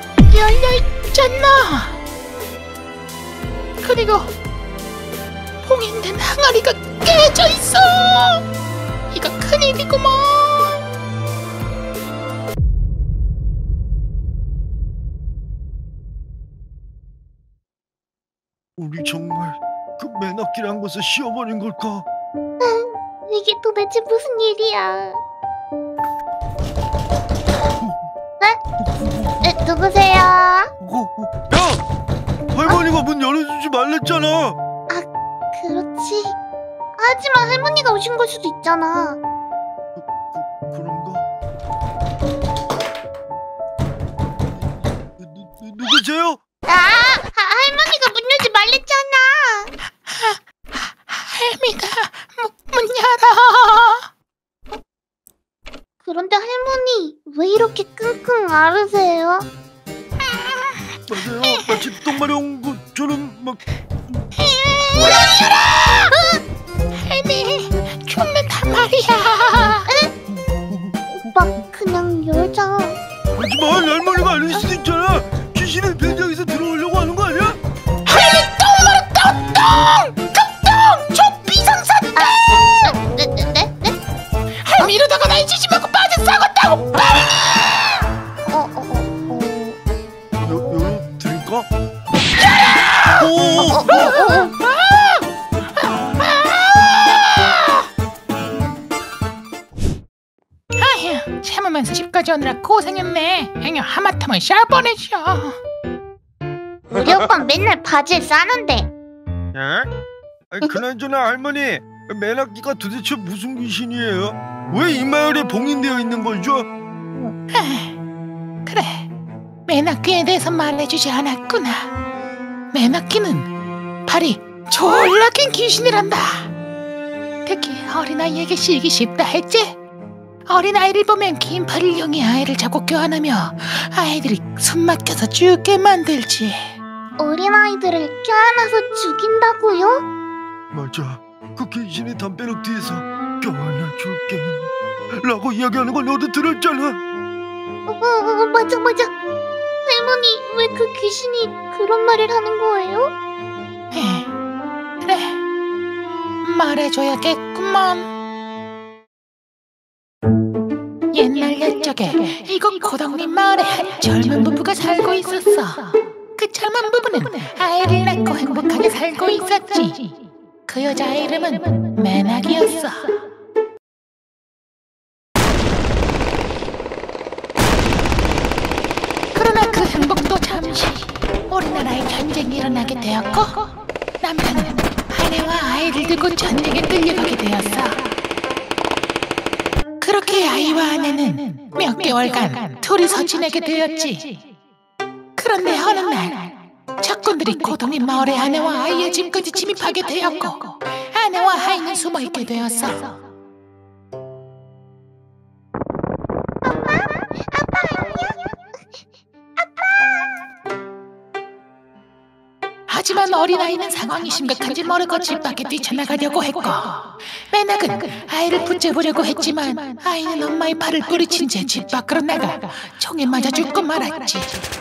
Speaker 4: 열려있잖아. 그리고 봉에 있는 항아리가 깨져 있어. 이거 큰일이구먼.
Speaker 5: 우리 정말 그 맨앞길한 곳을 씌워버린 걸까?
Speaker 11: 이게 도대체 무슨 일이야? 네? 누구세요?
Speaker 5: 야! 할머니가 문 열어주지 말랬잖아.
Speaker 11: 그렇지. 하지만 할머니가 오신 걸 수도 있잖아.
Speaker 5: 그런가? 누구세요?
Speaker 11: 할머니가 문 열지 말랬잖아.
Speaker 4: 할미가 문 열어.
Speaker 11: 그런데 할머니 왜 이렇게 끙끙 앓으세요?
Speaker 5: 맞아요. 마치 똥마려운 것처럼 막.
Speaker 4: 문 열어! 할미 죽는단 말이야.
Speaker 11: 오빠 그냥 열자.
Speaker 5: 하지만 할머니가 아닐 수도 있잖아. 귀신은 배경에서 들어오려고 하는 거 아니야?
Speaker 4: 할미 똥! 저 비상사태!
Speaker 11: 네?
Speaker 4: 할미 이러다가 나 잊지 말고 빠져 싸웠다고 빨리!
Speaker 5: 열어드릴까?
Speaker 4: 아휴, 참으면서 집까지 오느라 고생했네. 행여 하마터면 샤 뻔했죠.
Speaker 11: 우리 오빠는 맨날 바지에 싸는데.
Speaker 5: 에? 그나저나 할머니, 맨앞기가 도대체 무슨 귀신이에요? 왜 이 마을에 봉인되어 있는 거죠?
Speaker 4: 그래, 맨앞기에 대해서 말해주지 않았구나. 맨앞기는 발이 졸라 긴 귀신이란다. 특히 어린아이에게 씌이기 쉽다 했지? 어린아이를 보면 긴 팔을 이용해 아이를 잡고 교환하며 아이들이 숨 막혀서 죽게 만들지.
Speaker 11: 어린아이들을 껴안아서 죽인다고요?
Speaker 5: 맞아. 그 귀신이 담벼락 뒤에서 껴안아줄게 라고 이야기하는 걸 너도 들었잖아.
Speaker 11: 맞아. 할머니 왜 그 귀신이 그런 말을 하는 거예요?
Speaker 4: 그래, 말해줘야겠구먼. 옛날 옛적에 이곳 고덕리 마을에 한 젊은 부부가 살고 있었어. 그 젊은 부부는 아이를 낳고 행복하게 살고 있었지. 그 여자의 이름은 매낙이었어. 그러나 그 행복도 잠시 우리나라에 전쟁이 일어나게 되었고 남편은 아내와 아이를 두고 전쟁에 끌려가게 되었어. 그렇게 아이와 아내는 몇 개월간 둘이서 지내게 되었지. 그런데 어느 날 적군들이 고동인 마을의 아내와 아이의 집까지 침입하게 되었고 아내와 아이는 숨어있게 되었어. 하지만 어린아이는 상황이 심각한지 모르고 집 밖에 뛰쳐나가려고 했고 매낙은 아이를 붙잡으려고 했지만 아이는 엄마의 팔을 뿌리친 채 집 밖으로 나가 총에 맞아 죽고 말았지.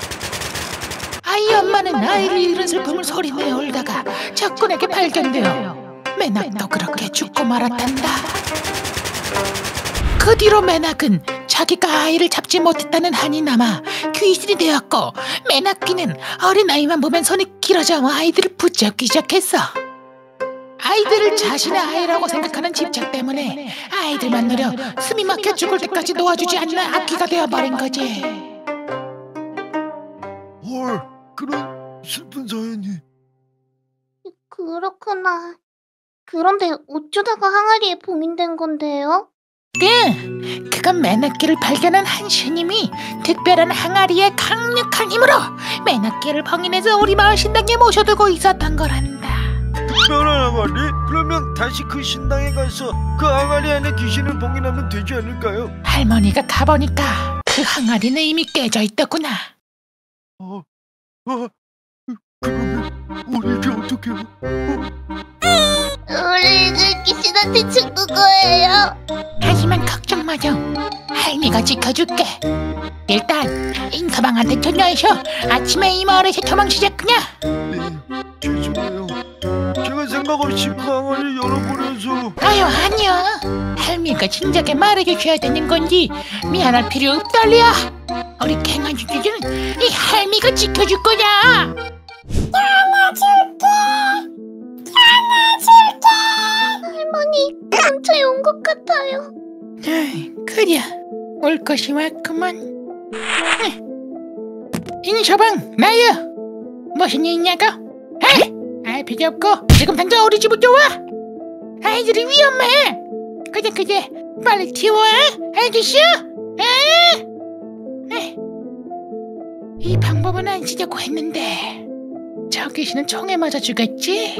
Speaker 4: 아이 엄마는 아이를 잃은 슬픔을 소리내어 울다가 적군에게 발견되어 매낙도 그렇게 죽고 말았단다. 그 뒤로 매낙은 자기가 아이를 잡지 못했다는 한이 남아 귀신이 되었고 매낙귀는 어린아이만 보면 손이 길어져 아이들을 붙잡기 시작했어. 아이들을 자신의 아이라고 생각하는 집착 때문에 아이들만 노려 숨이 막혀 죽을 때까지 놓아주지 않는 악귀가 되어버린 거지.
Speaker 5: 헐, 그런 슬픈 사연이.
Speaker 11: 그렇구나. 그런데 어쩌다가 항아리에 봉인된 건데요?
Speaker 4: 그건 매낙귀를 발견한 한 스님이 특별한 항아리의 강력한 힘으로 매낙귀를 봉인해서 우리 마을 신당에 모셔두고 있었던 거란다.
Speaker 5: 특별한 항아리? 그러면 다시 그 신당에 가서 그 항아리 안에 귀신을 봉인하면 되지 않을까요?
Speaker 4: 할머니가 가보니까 그 항아리는 이미 깨져 있더구나.
Speaker 5: 그러면 우리 이제 어떡해요?
Speaker 11: 우리 이제 귀신한테 죽는 거예요.
Speaker 4: 하지만 걱정 마죠. 할미가 지켜줄게. 일단 인서방한테 전화해서 아침에 이 마을에서 도망치자꾸냐.
Speaker 5: 네, 죄송해요. 제가 생각 없이 그 항아리 열어버려서.
Speaker 4: 아유 아니야. 할미가 진작에 말해주셔야 되는 건지 미안할 필요 없달리야. 우리 갱아주주는 이 할미가 지켜줄 거야.
Speaker 11: 할머니 근처에 온 것 같아요.
Speaker 4: 그래 올 것이 왔구만. 인서방 나야. 무슨 일 있냐고? 아이 필요 없고 지금 당장 우리 집으로 와. 아이들이 위험해. 그래 빨리 튀어와. 알겠어? 이 방법은 안 쓰려고 했는데 저 귀신은 총에 맞아 죽었지?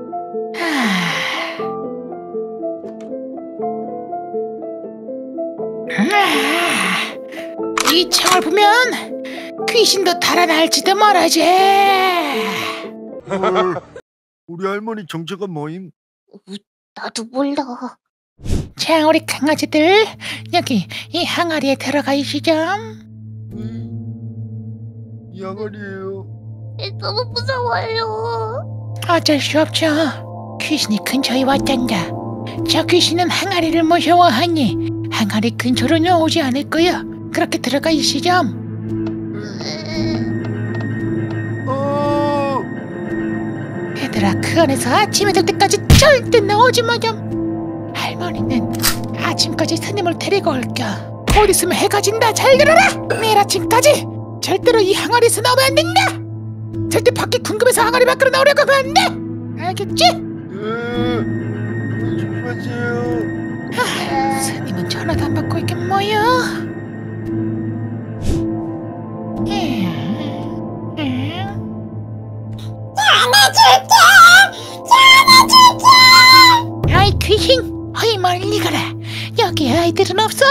Speaker 4: 이 창을 보면 귀신도 달아날지도 모르지.
Speaker 5: 우리 할머니 정체가 뭐임?
Speaker 11: 나도 몰라.
Speaker 4: 자 우리 강아지들 여기 이 항아리에 들어가 있시죠.
Speaker 5: 이 항아리예요.
Speaker 11: 너무 무서워요.
Speaker 4: 어쩔 수 없죠. 귀신이 근처에 왔단다. 저 귀신은 항아리를 무서워하니 항아리 근처로는 오지 않을 거야. 그렇게 들어가 있시죠. 얘들아 그 안에서 아침이 될 때까지 절대 나오지 마 좀. 할머니는 아침까지 스님을 데리고 올겨. 곧 있으면 해가 진다. 잘 들어라. 내일 아침까지 절대로 이 항아리에서 나오면 안 된다. 절대 밖에 궁금해서 항아리 밖으로 나오려고 하면 안 돼. 알겠지?
Speaker 5: 조심하세요.
Speaker 4: 스님은 전화도 안 받고 있긴 뭐야. 아이 귀신 어이 멀리 가라. 여기 아이들은 없어.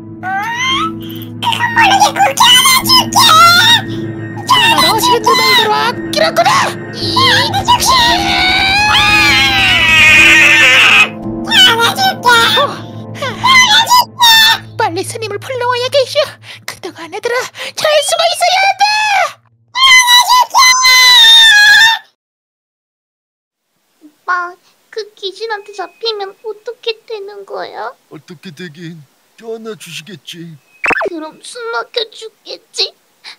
Speaker 11: 모르게 그렇게 안아줄게.
Speaker 4: 정말 어지른 놈들로 아끼라구나.
Speaker 11: 이 자식. 안아줄게.
Speaker 4: 빨리 스님을 불러와야겠어. 그동안 애들아 잘 숨어 있어야 돼.
Speaker 11: 오빠, 그 귀신한테 잡히면 어떻게 되는 거야?
Speaker 5: 어떻게 되긴 껴안아 주시겠지.
Speaker 11: 그럼 숨 막혀 죽겠지?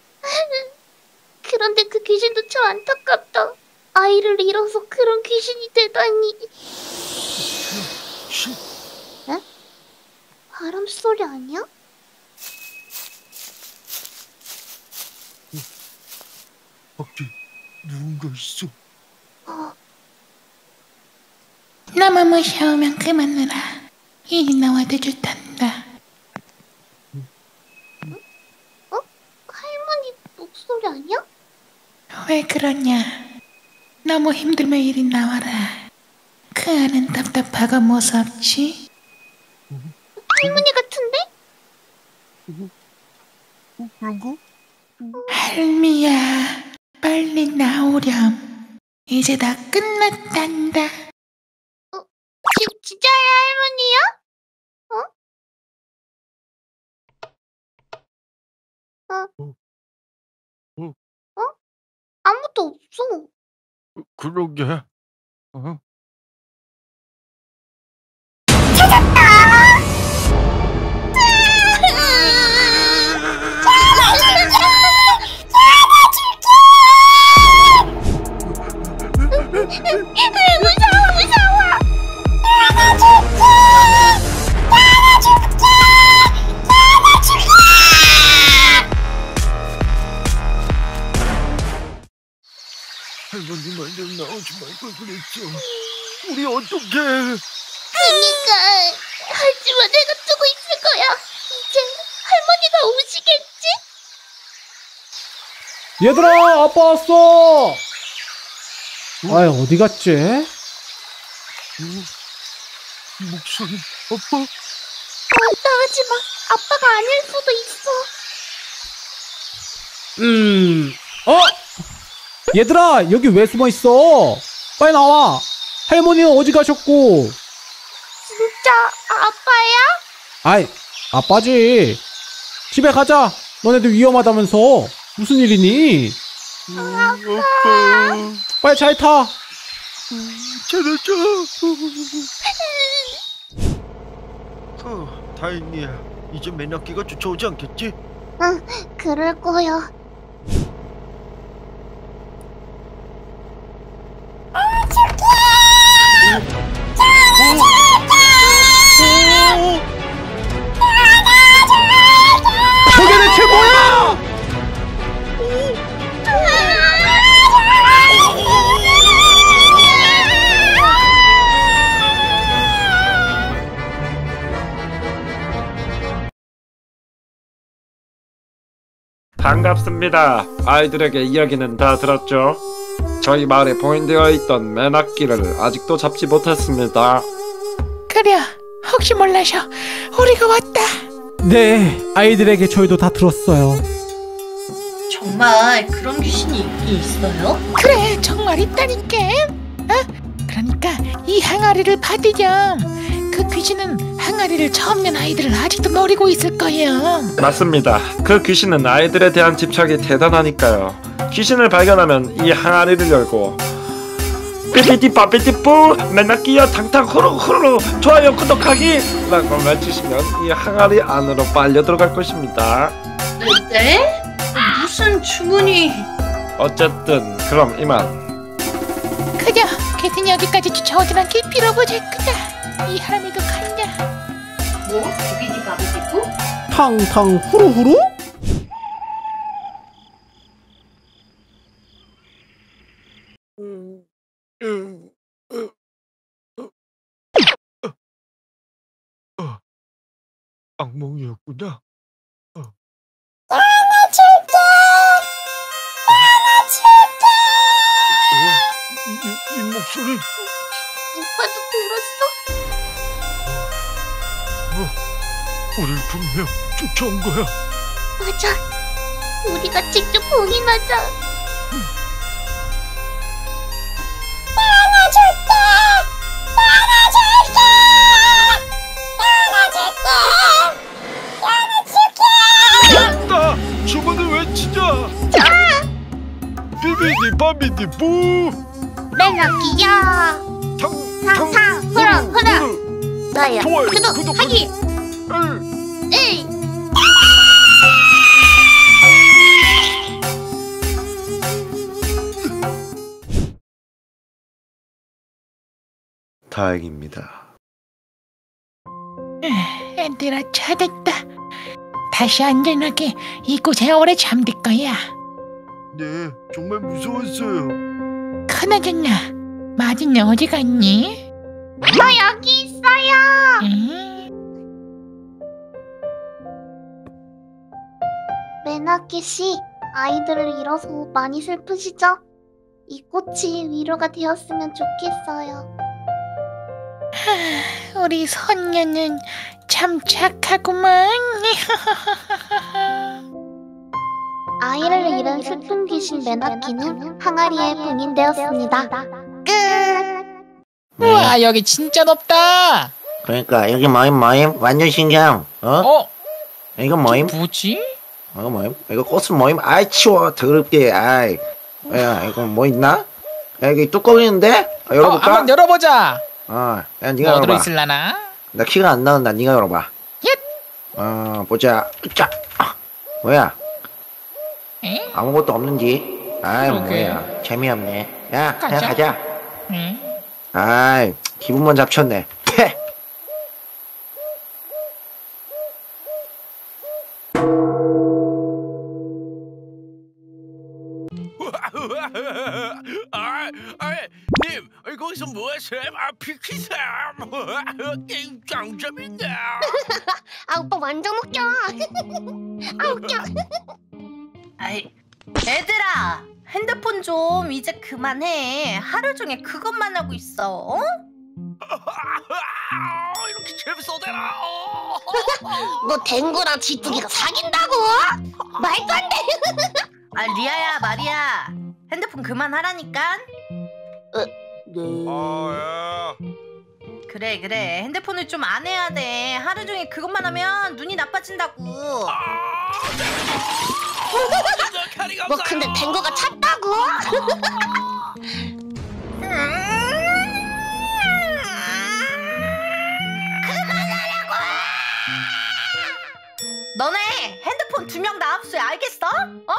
Speaker 11: 그런데 그 귀신도 참 안타깝다. 아이를 잃어서 그런 귀신이 되다니. 에? 바람 소리 아니야?
Speaker 5: 밖에 누군가 있어.
Speaker 4: 나만 무서우면 그만해라. 이리 나와도 좋단다.
Speaker 11: 할머니 목소리 아니야?
Speaker 4: 왜 그러냐? 너무 힘들면 이리 나와라. 그 안은 답답하고 무섭지?
Speaker 11: 할머니 같은데?
Speaker 5: 그런가?
Speaker 4: 할미야, 빨리 나오렴. 이제 다 끝났단다.
Speaker 11: 진짜야 할머니야? 아무도 없어.
Speaker 5: 그러게. 어?
Speaker 11: 무서워.
Speaker 5: 할머니 말대로 나오지 말걸 그랬죠. 우리 어떡해.
Speaker 11: 그니까 하지만 내가 두고 있을 거야. 이제 할머니가 오시겠지?
Speaker 3: 얘들아, 아빠 왔어. 아이, 어디 갔지?
Speaker 5: 목소리 아빠?
Speaker 11: 나가지 마. 아빠가 아닐 수도 있어.
Speaker 3: 얘들아, 여기 왜 숨어 있어? 빨리 나와. 할머니는 어디 가셨고?
Speaker 11: 진짜 아빠야?
Speaker 3: 아이, 아빠지. 집에 가자. 너네들 위험하다면서. 무슨 일이니?
Speaker 11: 아빠.
Speaker 3: 빨리 잘 타.
Speaker 5: 잘했어. 다행이야. 이제 맨악기가 쫓아오지 않겠지?
Speaker 1: 응, 그럴 거야.
Speaker 3: 저게 대체 뭐야?
Speaker 12: 반갑습니다. 아이들에게 이야기는 다 들었죠? 저희 마을에 봉인되어 있던 맨악기를 아직도 잡지 못했습니다.
Speaker 4: 그래, 혹시 몰라서 우리가 왔다.
Speaker 3: 네, 아이들에게 저희도 다 들었어요.
Speaker 2: 정말 그런 귀신이 있긴 있어요?
Speaker 4: 그래, 정말 있다니까. 그러니까 이 항아리를 받으렴. 그 귀신은 항아리를 처음 낸 아이들을 아직도 노리고 있을 거예요.
Speaker 12: 맞습니다. 그 귀신은 아이들에 대한 집착이 대단하니까요. 귀신을 발견하면 이 항아리를 열고 삐삐띠 빠삐띠뿌 맨악기야 탕탕 후루후루 좋아요 구독하기 라고 외치시면 이 항아리 안으로 빨려 들어갈 것입니다.
Speaker 2: 네? 무슨 주문이...
Speaker 12: 어쨌든 그럼 이만.
Speaker 4: 그저 귀신이 여기까지 쫓아오진 않길 빌어보자꾸나. 이 할미도 간다.
Speaker 2: 뭐? 비비디 바비디뿌?
Speaker 3: 탕탕 후루후루?
Speaker 5: 악몽이었구나. 이 목소리.
Speaker 1: 오빠도 들었어?
Speaker 5: 우릴 분명 쫓아온 거야.
Speaker 1: 맞아. 우리가 직접 봉인하자.
Speaker 5: 나 주문을 외치자. 비비디 바비디 뿌.
Speaker 1: 맨악기야. 탕탕 후루후루. 좋아요 구독하기. 에이.
Speaker 12: 다행입니다.
Speaker 4: 애들아, 찾았다. 다시 안전하게 이곳에 오래 잠들 거야.
Speaker 5: 네, 정말 무서웠어요.
Speaker 4: 그나저나 마진 어디 갔니?
Speaker 1: 저 여기 있어요. 맨악기 씨, 아이들을 잃어서 많이 슬프시죠? 이 꽃이 위로가 되었으면 좋겠어요.
Speaker 4: 우리 손녀는 참 착하구만.
Speaker 1: 아이를 잃은 슬픈 귀신 맨악기는 항아리에 봉인되었습니다. 끝.
Speaker 4: 우와, 여기 진짜 높다.
Speaker 7: 그러니까 여기 뭐임 완전 신기함. 이거 뭐임?
Speaker 4: 뭐지?
Speaker 7: 이거 뭐임? 이거 꽃은 뭐임? 아이 치워 더럽게. 아이 야 이거 뭐 있나? 야 여기 뚜껑이 있는데? 열어볼까?
Speaker 4: 한번 열어보자.
Speaker 7: 야 니가
Speaker 4: 뭐
Speaker 7: 열어봐.
Speaker 4: 들어있을라나?
Speaker 7: 나 키가 안 나온다. 니가 열어봐. 보자. 자, 뭐야? 아무것도 없는지. 아이 뭐야? 재미없네. 야 그냥 가자. 아이 기분만 잡쳤네. 패.
Speaker 5: 님, 거기서 뭐하세요? 비키세요. 게임 장점인데.
Speaker 1: 오빠 완전 웃겨. 웃겨.
Speaker 2: 아이, 애들아, 핸드폰 좀 이제 그만해. 하루 종일 그것만 하고 있어.
Speaker 5: 이렇게 재밌어대라.
Speaker 1: 너 댕구랑 지뚜기가 사귄다고? 말도 안 돼.
Speaker 2: 리아야, 마리아, 핸드폰 그만하라니까.
Speaker 1: 네.
Speaker 2: 그래, 핸드폰을 좀 안 해야 돼. 하루 종일 그것만 하면 눈이 나빠진다고.
Speaker 1: 뭐 근데 댕구가 찼다고?
Speaker 2: 압수해, 알겠어? 어?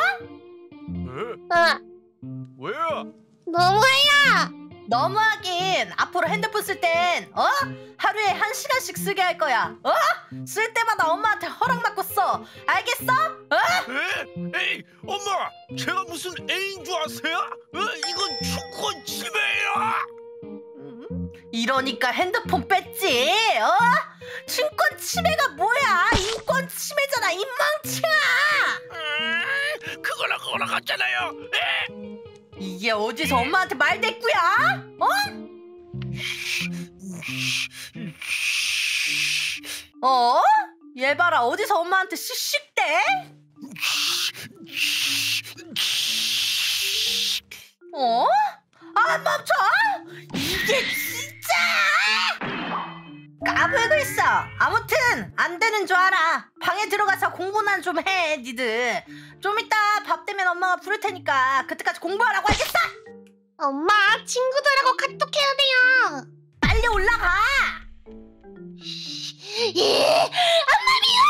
Speaker 5: 왜야?
Speaker 1: 너무해요.
Speaker 2: 너무하긴. 앞으로 핸드폰 쓸 땐 하루에 1시간씩 쓰게 할 거야. 쓸 때마다 엄마한테 허락받고 써. 알겠어?
Speaker 5: 에이, 엄마, 제가 무슨 애인 줄 아세요? 이건 축권 침해야.
Speaker 2: 이러니까 핸드폰 뺐지. 친권 침해가 뭐야? 인권 침해잖아, 인망치야.
Speaker 5: 그거랑 그거랑 같잖아요.
Speaker 2: 이게 어디서 엄마한테 말대꾸야? 얘 봐라, 어디서 엄마한테 씩씩대? 안 멈춰? 이게 진짜! 까불고 있어. 아무튼 안 되는 줄 알아. 방에 들어가서 공부나 좀 해, 니들. 좀 이따 밥 되면 엄마가 부를 테니까 그때까지 공부하라고, 알겠어?
Speaker 1: 엄마, 친구들하고 카톡해야 돼요.
Speaker 2: 빨리 올라가.
Speaker 1: 엄마 미워.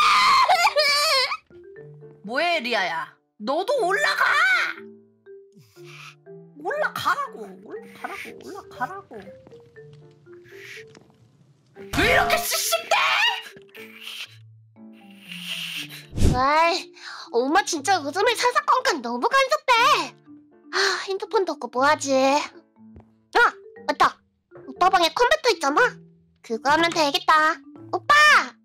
Speaker 2: 뭐해, 리아야? 너도 올라가. 올라가라고. 왜 이렇게 씩씩대?
Speaker 1: 아이, 엄마 진짜 요즘에 사사건건 너무 간섭해. 핸드폰도 없고 뭐하지? 맞다. 오빠 방에 컴퓨터 있잖아. 그거 하면 되겠다. 오빠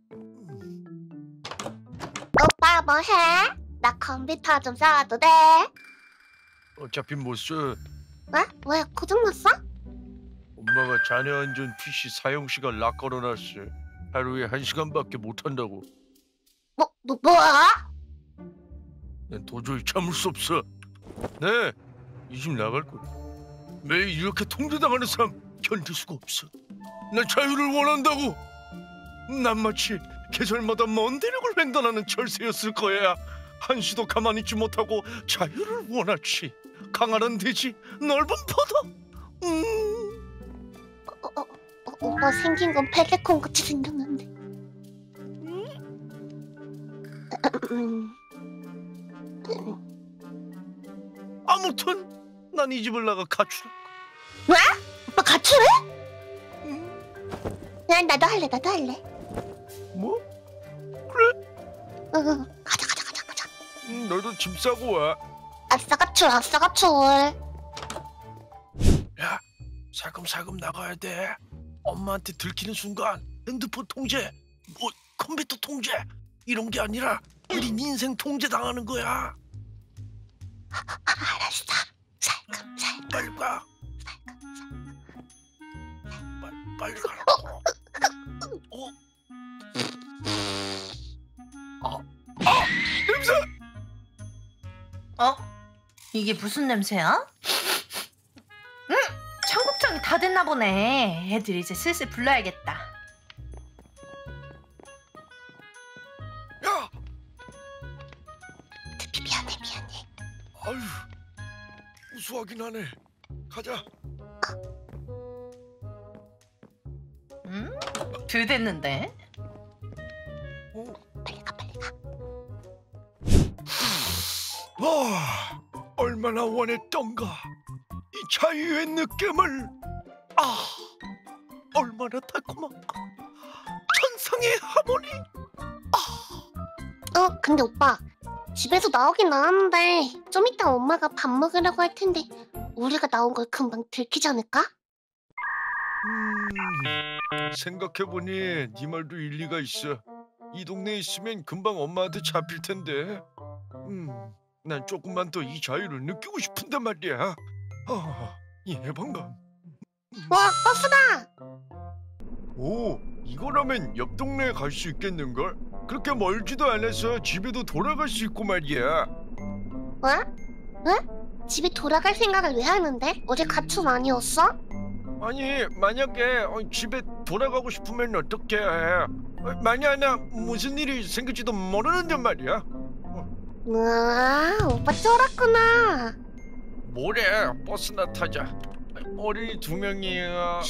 Speaker 1: 뭐해? 나 컴퓨터 좀 사와도 돼?
Speaker 5: 어차피 못 써.
Speaker 1: 왜 고장났어?
Speaker 5: 엄마가 자녀 안전 PC 사용 시간 락 걸어놨어. 하루에 1시간밖에 못 한다고.
Speaker 1: 뭐야?
Speaker 5: 난 도저히 참을 수 없어. 네, 이 집 나갈 거야. 매일 이렇게 통제당하는 사람 견딜 수가 없어. 난 자유를 원한다고. 난 마치 계절마다 먼 대륙을 횡단하는 철새였을 거야. 한시도 가만히 있지 못하고 자유를 원하지. 강하란 대지, 넓은 포도.
Speaker 1: 오빠 생긴 건 펠리콘 같이 생겼는데.
Speaker 5: 아무튼 난 이 집을 나가 가출할 거야.
Speaker 1: 왜? 오빠 가출해? 나도 할래.
Speaker 5: 뭐? 그래?
Speaker 1: 가자.
Speaker 5: 너도 집 사고 와.
Speaker 1: 아싸 가출.
Speaker 5: 야, 살금살금 나가야 돼. 엄마한테 들키는 순간 핸드폰 통제, 컴퓨터 통제 이런 게 아니라 우리 인생 통제 당하는 거야.
Speaker 1: 알았어. 살금.
Speaker 5: 빨리 가. 빨리 가라고. 냄새!
Speaker 2: 이게 무슨 냄새야? 청국장이 다 됐나 보네. 애들 이제 슬슬 불러야겠다.
Speaker 5: 야!
Speaker 1: 미안해.
Speaker 5: 아유, 우수하긴 하네. 가자.
Speaker 2: 덜 됐는데?
Speaker 1: 빨리 가.
Speaker 5: 얼마나 원했던가. 이 자유의 느낌을. 얼마나 달콤한가. 천상의 하모니.
Speaker 1: 근데 오빠 집에서 나오긴 나왔는데 좀 이따 엄마가 밥 먹으라고 할 텐데 우리가 나온 걸 금방 들키지 않을까?
Speaker 5: 생각해보니 네 말도 일리가 있어. 이 동네에 있으면 금방 엄마한테 잡힐 텐데. 난 조금만 더 이 자유를 느끼고 싶은데 말이야. 이 해방감.
Speaker 1: 와, 버스다!
Speaker 5: 오, 이거라면 옆 동네에 갈 수 있겠는걸? 그렇게 멀지도 않아서 집에도 돌아갈 수 있고 말이야.
Speaker 1: 왜? 집에 돌아갈 생각을 왜 하는데? 어제 가출 아니었어?
Speaker 5: 아니, 만약에 집에 돌아가고 싶으면 어떻게 해? 만약 무슨 일이 생길지도 모르는데 말이야.
Speaker 1: 오빠 쫄았구나.
Speaker 5: 뭐래, 버스나 타자. 어린이 2명이야.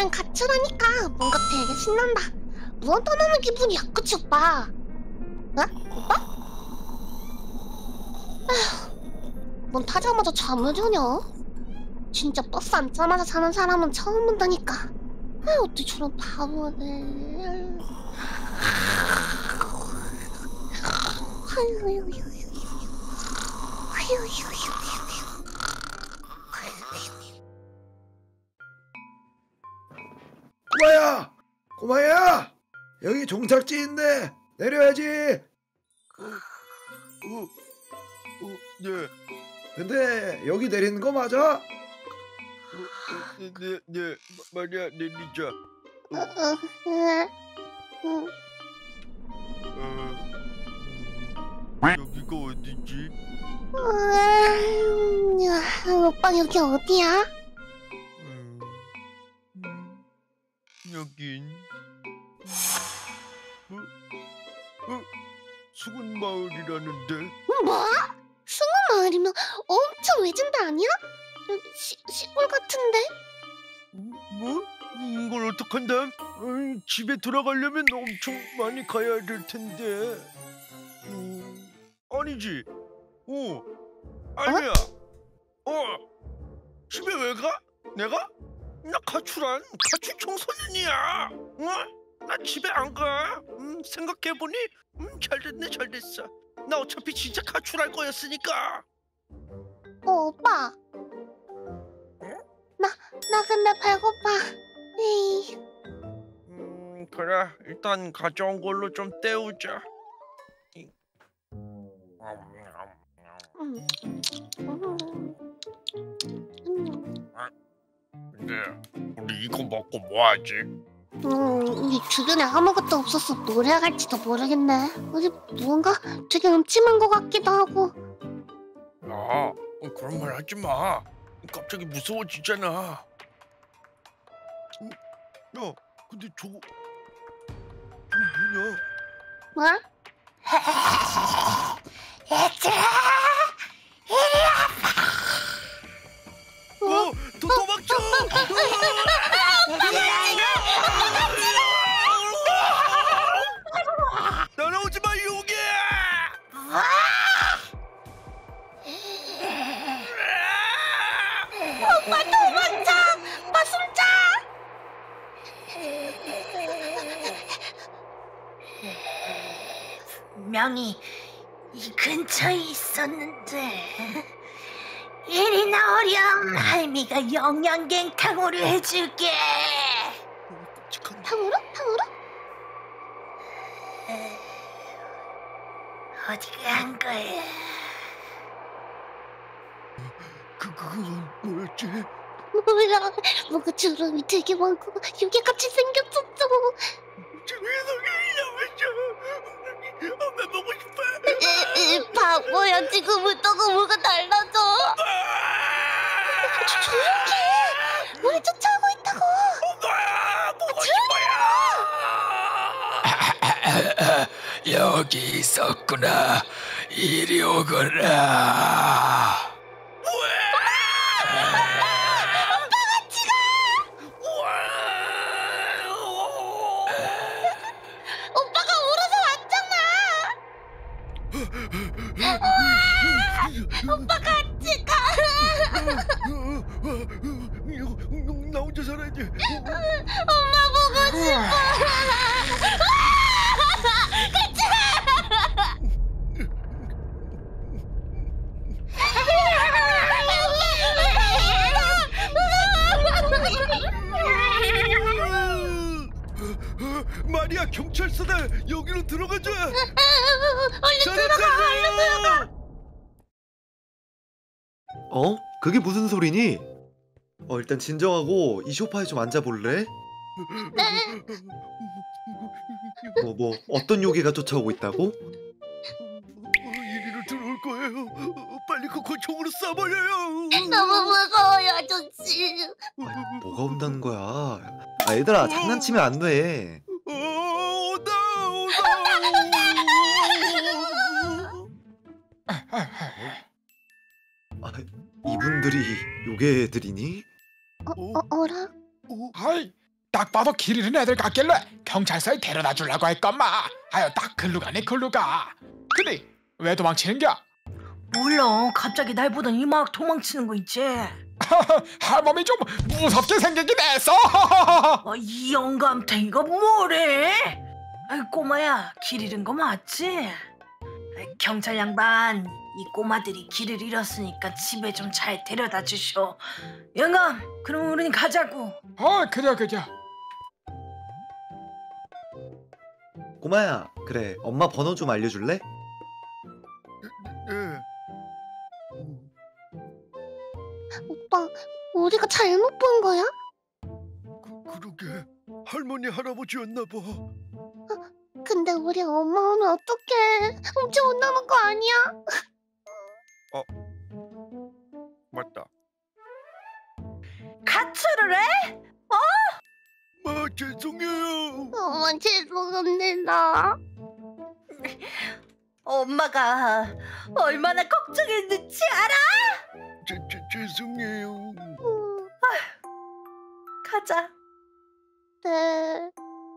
Speaker 1: 오빠랑 같이라니까 뭔가 되게 신난다. 무언 떠나는 기분이야, 그치 오빠? 어? 오빠? 에휴, 뭔 타자마자 잠을 자냐? 진짜 버스 앉자마자 자는 사람은 처음 본다니까. 아유, 어떻게 저런 바보를.
Speaker 7: 꼬마야! 꼬마야! 여기 종착지인데 내려야지.
Speaker 5: 네.
Speaker 7: 근데 여기 내리는 거 맞아?
Speaker 5: 네. 마리아 내리자. 여기가 어디지?
Speaker 1: 오빠 여기 어디야?
Speaker 5: 여긴 수군 마을이라는데.
Speaker 1: 뭐? 승우 마을이면 엄청 외진데 아니야? 여기 시골 같은데?
Speaker 5: 뭐? 이걸 어떡한담? 집에 돌아가려면 엄청 많이 가야 될 텐데. 아니지. 아니야. 집에 왜 가? 내가? 나 가출 청소년이야. 나 집에 안 가. 생각해보니 잘 됐어. 나 어차피 진짜 가출할 거였으니까.
Speaker 1: 오빠. 나 근데 배고파. 에이.
Speaker 5: 그래, 일단 가져온 걸로 좀 때우자. 근데 우리 이거 먹고 뭐하지?
Speaker 1: 이 주변에 아무것도 없어서 뭘 해야 할지도 모르겠네. 어디 무언가 되게 음침한 것 같기도 하고.
Speaker 5: 야, 그런 말 하지 마. 갑자기 무서워지잖아. 야, 근데 저거 뭐냐?
Speaker 1: 뭐?
Speaker 11: 얘들아, 이리 와봐.
Speaker 5: 도망쳐! 따라오지 마, 용이야!
Speaker 1: 오빠 도망쳐! 오빠 숨자!
Speaker 11: 분명히 이 근처에 있었는데. 이리 나오렴. 할미가 영양갱탕으로 해줄게.
Speaker 1: 탕후루?
Speaker 11: 어디 간 거야?
Speaker 5: 그건 뭐였지?
Speaker 1: 몰라. 뭔가 주름이 되게 많고 요괴같이 생겼었죠.
Speaker 5: 엄마 보고 싶어.
Speaker 1: 바보야, 지금부터가 뭐가 달라져. 조용히 해. 우리 쫓아오고 있다고.
Speaker 5: 엄마야, 보고 싶어요.
Speaker 13: 여기 있었구나. 이리 오거라.
Speaker 1: 오빠가 울어서 왔잖아. 오빠 같이 가.
Speaker 5: 나 혼자 살아야 돼.
Speaker 1: 엄마 보고 싶어. 같이 가.
Speaker 5: 마리아, 경찰서다. 여기로 들어가자.
Speaker 1: 얼른 들어가.
Speaker 14: 그게 무슨 소리니? 일단 진정하고 이 소파에 좀 앉아볼래?
Speaker 1: 네.
Speaker 14: 뭐 어떤 요괴가 쫓아오고 있다고?
Speaker 5: 이리로 들어올 거예요. 빨리 그 권총으로 쏴버려요.
Speaker 1: 너무 무서워요, 아저씨.
Speaker 14: 뭐가 온다는 거야? 얘들아, 장난치면 안 돼.
Speaker 5: 온다.
Speaker 14: 이분들이 요괴들이니?
Speaker 1: 어라?
Speaker 5: 하이,
Speaker 10: 딱 봐도 길 잃은 애들 같길래 경찰서에 데려다 주려고 했건마. 아유 딱 글로 가네 글로 가. 근데 왜 도망치는겨?
Speaker 2: 몰라. 갑자기 날 보더니 막 도망치는 거 있지.
Speaker 10: 할멈이 좀 무섭게 생기긴 했어.
Speaker 2: 이 영감탱이가 뭐래? 꼬마야, 길 잃은 거 맞지? 경찰 양반, 이 꼬마들이 길을 잃었으니까 집에 좀 잘 데려다 주쇼. 영감, 그럼 우린 가자고.
Speaker 10: 그래.
Speaker 14: 꼬마야, 그래. 엄마 번호 좀 알려줄래?
Speaker 11: 오빠, 우리가 잘못 본 거야?
Speaker 5: 그러게. 할머니 할아버지였나 봐.
Speaker 11: 근데 우리 엄마 오면 어떡해? 엄청 혼나는 거 아니야?
Speaker 5: 맞다.
Speaker 2: 가출을 해?
Speaker 5: 죄송해요.
Speaker 11: 엄마 죄송합니다.
Speaker 2: 엄마가 얼마나 걱정했는지 알아?
Speaker 5: 죄송해요.
Speaker 2: 가자.
Speaker 11: 네.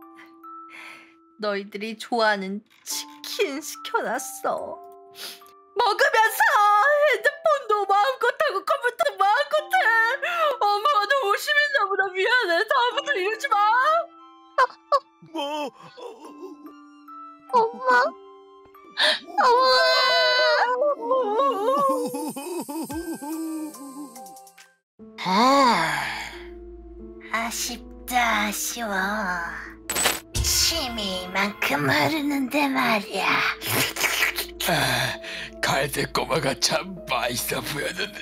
Speaker 2: 너희들이 좋아하는 치킨 시켜놨어. 먹으면서 핸드폰도 마음껏 하고 컴퓨터 마음껏 해. 엄마가 너무 심했나 보다. 미안해. 다음부터 이러지 마.
Speaker 5: 뭐?
Speaker 11: 엄마? 아쉽다, 아쉬워. 침이만큼 흐르는데 말이야.
Speaker 13: 갈색 꼬마가 참 맛있어 보였는데.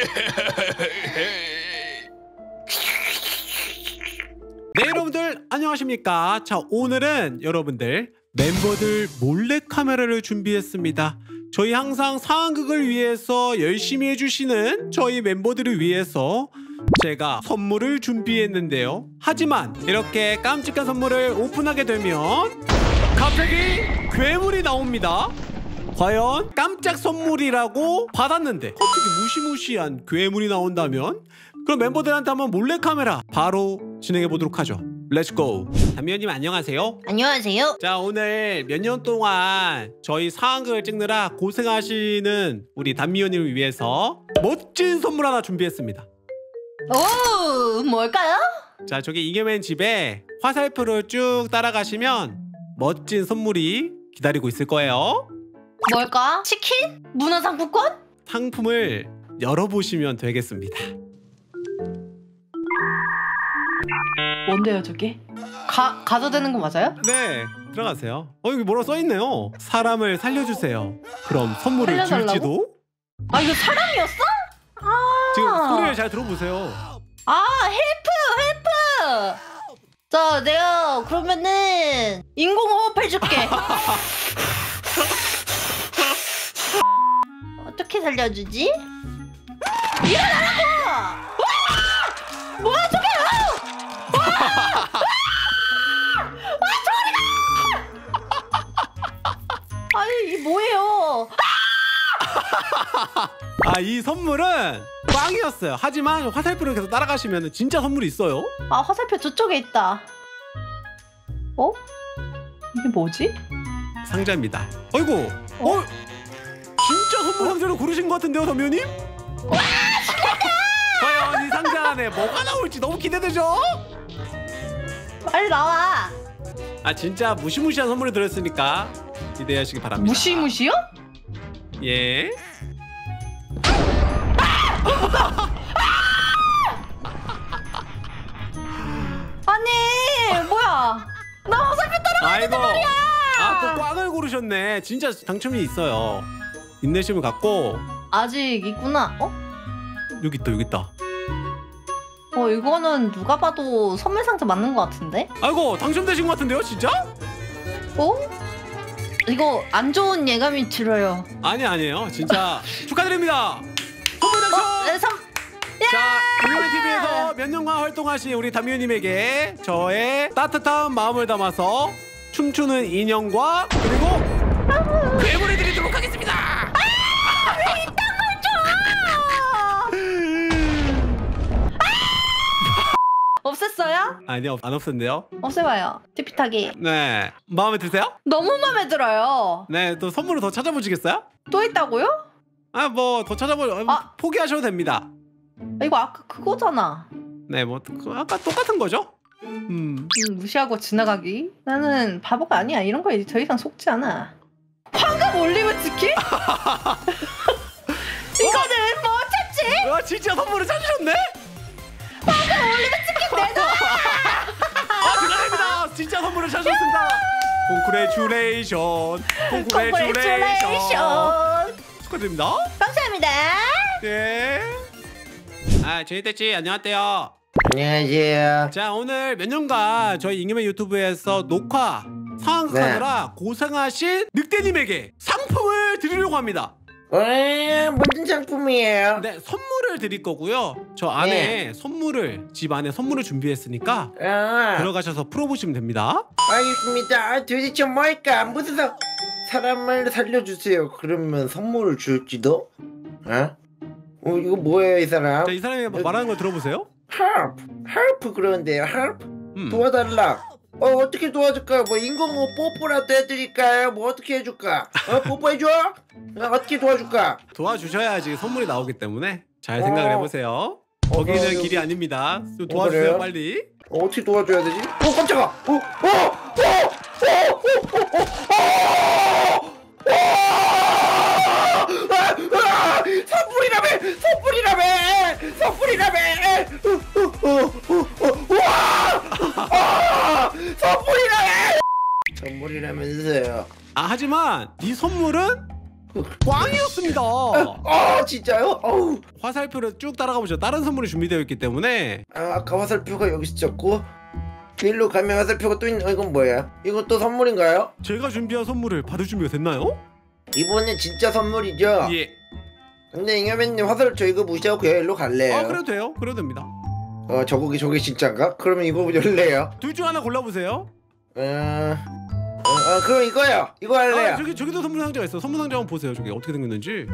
Speaker 3: 네, 여러분들 안녕하십니까. 자, 오늘은 여러분들 멤버들 몰래카메라를 준비했습니다. 저희 항상 상황극을 위해서 열심히 해주시는 저희 멤버들을 위해서 제가 선물을 준비했는데요. 하지만 이렇게 깜찍한 선물을 오픈하게 되면 갑자기 괴물이 나옵니다. 과연 깜짝 선물이라고 받았는데 어떻게 무시무시한 괴물이 나온다면, 그럼 멤버들한테 한번 몰래카메라 바로 진행해보도록 하죠. 렛츠고. 담미연님 안녕하세요.
Speaker 2: 안녕하세요.
Speaker 3: 자, 오늘 몇 년 동안 저희 상황극을 찍느라 고생하시는 우리 담미연님을 위해서 멋진 선물 하나 준비했습니다.
Speaker 2: 오, 뭘까요?
Speaker 3: 자, 저기 이겨맨 집에 화살표를 쭉 따라가시면 멋진 선물이 기다리고 있을 거예요.
Speaker 2: 뭘까? 치킨? 문화상품권?
Speaker 3: 상품을 열어보시면 되겠습니다.
Speaker 2: 뭔데요, 저게? 가도 되는 거 맞아요?
Speaker 3: 네, 들어가세요. 여기 뭐라고 써있네요. 사람을 살려주세요. 그럼 선물을
Speaker 2: 살려달라고?
Speaker 3: 줄지도?
Speaker 2: 아, 이거 사람이었어?
Speaker 3: 지금 소리를 잘 들어보세요.
Speaker 2: 헬프! 자, 내가 그러면은 인공호흡 해줄게. 어떻게 살려주지? 일어나라고! 와! 뭐야 저게! 저리가! 아니, 이 뭐예요?
Speaker 3: 이 선물은 꽝이었어요. 하지만 화살표를 계속 따라가시면 진짜 선물이 있어요.
Speaker 2: 화살표 저쪽에 있다. 이게 뭐지?
Speaker 3: 상자입니다. 어이구. 진짜 선물 상자를 고르신 것 같은데요, 담미연님? 와, 신난다! 과연 이 상자 안에 뭐가 나올지 너무 기대되죠?
Speaker 2: 빨리 나와.
Speaker 3: 진짜 무시무시한 선물이 들었으니까 기대하시기 바랍니다.
Speaker 2: 무시무시요?
Speaker 3: 예.
Speaker 2: 아니, 뭐야? 나 화살표 따라가는데 말이야.
Speaker 3: 또 꽝을 고르셨네. 진짜 당첨이 있어요. 인내심을 갖고.
Speaker 2: 아직 있구나.
Speaker 3: 여기 있다.
Speaker 2: 이거는 누가 봐도 선물 상자 맞는 것 같은데?
Speaker 3: 아이고, 당첨되신 것 같은데요, 진짜?
Speaker 2: 이거 안 좋은 예감이 들어요.
Speaker 3: 아니에요. 진짜 축하드립니다. 선물 당첨! 자, 이겨맨TV에서 몇 년간 활동하신 우리 담미연님에게 저의 따뜻한 마음을 담아서 춤추는 인형과 그리고 괴물을 드리도록 하겠습니다.
Speaker 2: 왜 이딴 걸 줘? 없앴어요?
Speaker 3: 아니요, 안 없었는데요.
Speaker 2: 없애봐요. 티피타기.
Speaker 3: 네, 마음에 드세요?
Speaker 2: 너무 마음에 들어요.
Speaker 3: 네, 또 선물을 더 찾아보시겠어요?
Speaker 2: 또 있다고요?
Speaker 3: 아, 뭐 더 포기하셔도 됩니다.
Speaker 2: 이거 아까 그거잖아.
Speaker 3: 네, 뭐 아까 똑같은 거죠?
Speaker 2: 무시하고 지나가기. 나는 바보가 아니야. 이런 거에 더 이상 속지 않아. 황금 올리브 치킨? 이거는 뭐 찾지?
Speaker 3: 와, 진짜 선물을 찾으셨네?
Speaker 2: 황금 올리브 치킨 내놔!
Speaker 3: 축하드립니다. 진짜 선물을 찾으셨습니다. 콩그레츄레이션. 축하드립니다.
Speaker 2: 감사합니다.
Speaker 3: 네. 아, 제이떼씨 안녕하세요.
Speaker 7: 안녕하세요.
Speaker 3: 자, 오늘 몇 년간 저희 잉여맨 유튜브에서 녹화 상황극하느라 고생하신 늑대님에게 상품을 드리려고 합니다.
Speaker 7: 무슨 상품이에요?
Speaker 3: 네, 선물을 드릴 거고요. 저 안에 선물을, 집 안에 선물을 준비했으니까 들어가셔서 풀어보시면 됩니다.
Speaker 7: 알겠습니다. 도대체 뭘까? 무슨 사람을 살려주세요. 그러면 선물을 줄지도? 이거 뭐예요, 이 사람?
Speaker 3: 자, 이 사람이 말하는 걸 들어보세요.
Speaker 7: harp 그러는데요. harp? 도와달라. 어떻게 도와줄까요? 뭐 인공호 뽀뽀라도 해드릴까요? 뭐 어떻게 해줄까? 뽀뽀해줘? 어떻게 도와줄까?
Speaker 3: 도와주셔야지 선물이 나오기 때문에 잘 생각을 해보세요. 거기는 길이 아닙니다. 도와주세요.
Speaker 7: 그래요?
Speaker 3: 빨리.
Speaker 7: 어떻게 도와줘야 되지? 깜짝아! 선물이라면서요.
Speaker 3: 하지만 이 선물은 꽝이었습니다.
Speaker 7: 진짜요?
Speaker 3: 화살표를 쭉 따라가 보죠. 다른 선물이 준비되어 있기 때문에.
Speaker 7: 아까 화살표가 여기 있었고 일로 가면 화살표가 또 있는. 이건 뭐야? 이건 또 선물인가요?
Speaker 3: 제가 준비한 선물을 받을 준비가 됐나요?
Speaker 7: 이번엔 진짜 선물이죠?
Speaker 3: 예.
Speaker 7: 근데 잉여맨님 화살표 이거 무시하고 그냥 일로 갈래요?
Speaker 3: 그래도 돼요. 그래도 됩니다.
Speaker 7: 저게 진짜인가? 그러면 이거 열래요.
Speaker 3: 둘 중 하나 골라보세요.
Speaker 7: 그럼 이거요. 이거 할래요.
Speaker 3: 저기도 선물 상자가 있어. 선물 상자 한번 보세요. 저게 어떻게 생겼는지.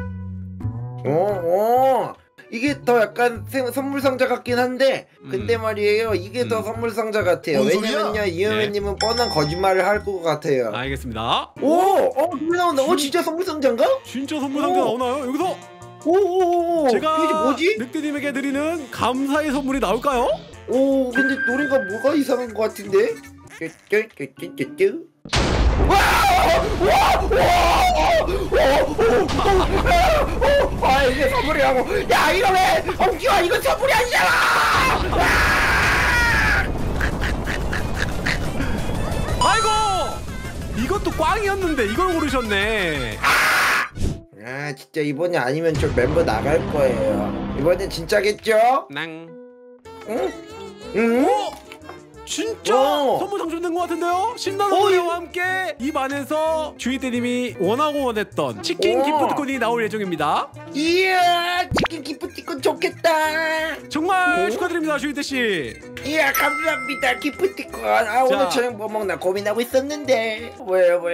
Speaker 7: 이게 더 약간 선물 상자 같긴 한데 근데 말이에요. 이게 더 선물 상자 같아요. 왜냐면요, 이여맨님은 뻔한 거짓말을 할 것 같아요.
Speaker 3: 알겠습니다.
Speaker 7: 그게 나온다. 진짜 선물 상자인가?
Speaker 3: 진짜 선물 상자 나오나요? 여기서 제가
Speaker 7: 이게 뭐지?
Speaker 3: 늑대님에게 드리는 감사의 선물이 나올까요?
Speaker 7: 근데 노래가 뭐가 이상한 것 같은데? 이게 선물이라고. 야, 이거 왜 엉키와 이거 선물이 아니잖아.
Speaker 3: 아이고, 이것도 꽝이었는데 이걸 고르셨네.
Speaker 7: 진짜 이번이 아니면 저 멤버 나갈 거예요. 이번엔 진짜겠죠?
Speaker 3: 응? 진짜 선물 당첨된 것 같은데요? 신나는 노래와 함께 입 안에서 주인대님이 원하던 치킨 기프티콘이 나올 예정입니다.
Speaker 7: 이야, 치킨 기프티콘 좋겠다.
Speaker 3: 정말 축하드립니다, 주인대씨.
Speaker 7: 이야, 감사합니다. 기프티콘. 오늘 저녁 뭐 먹나 고민하고 있었는데. 뭐예요?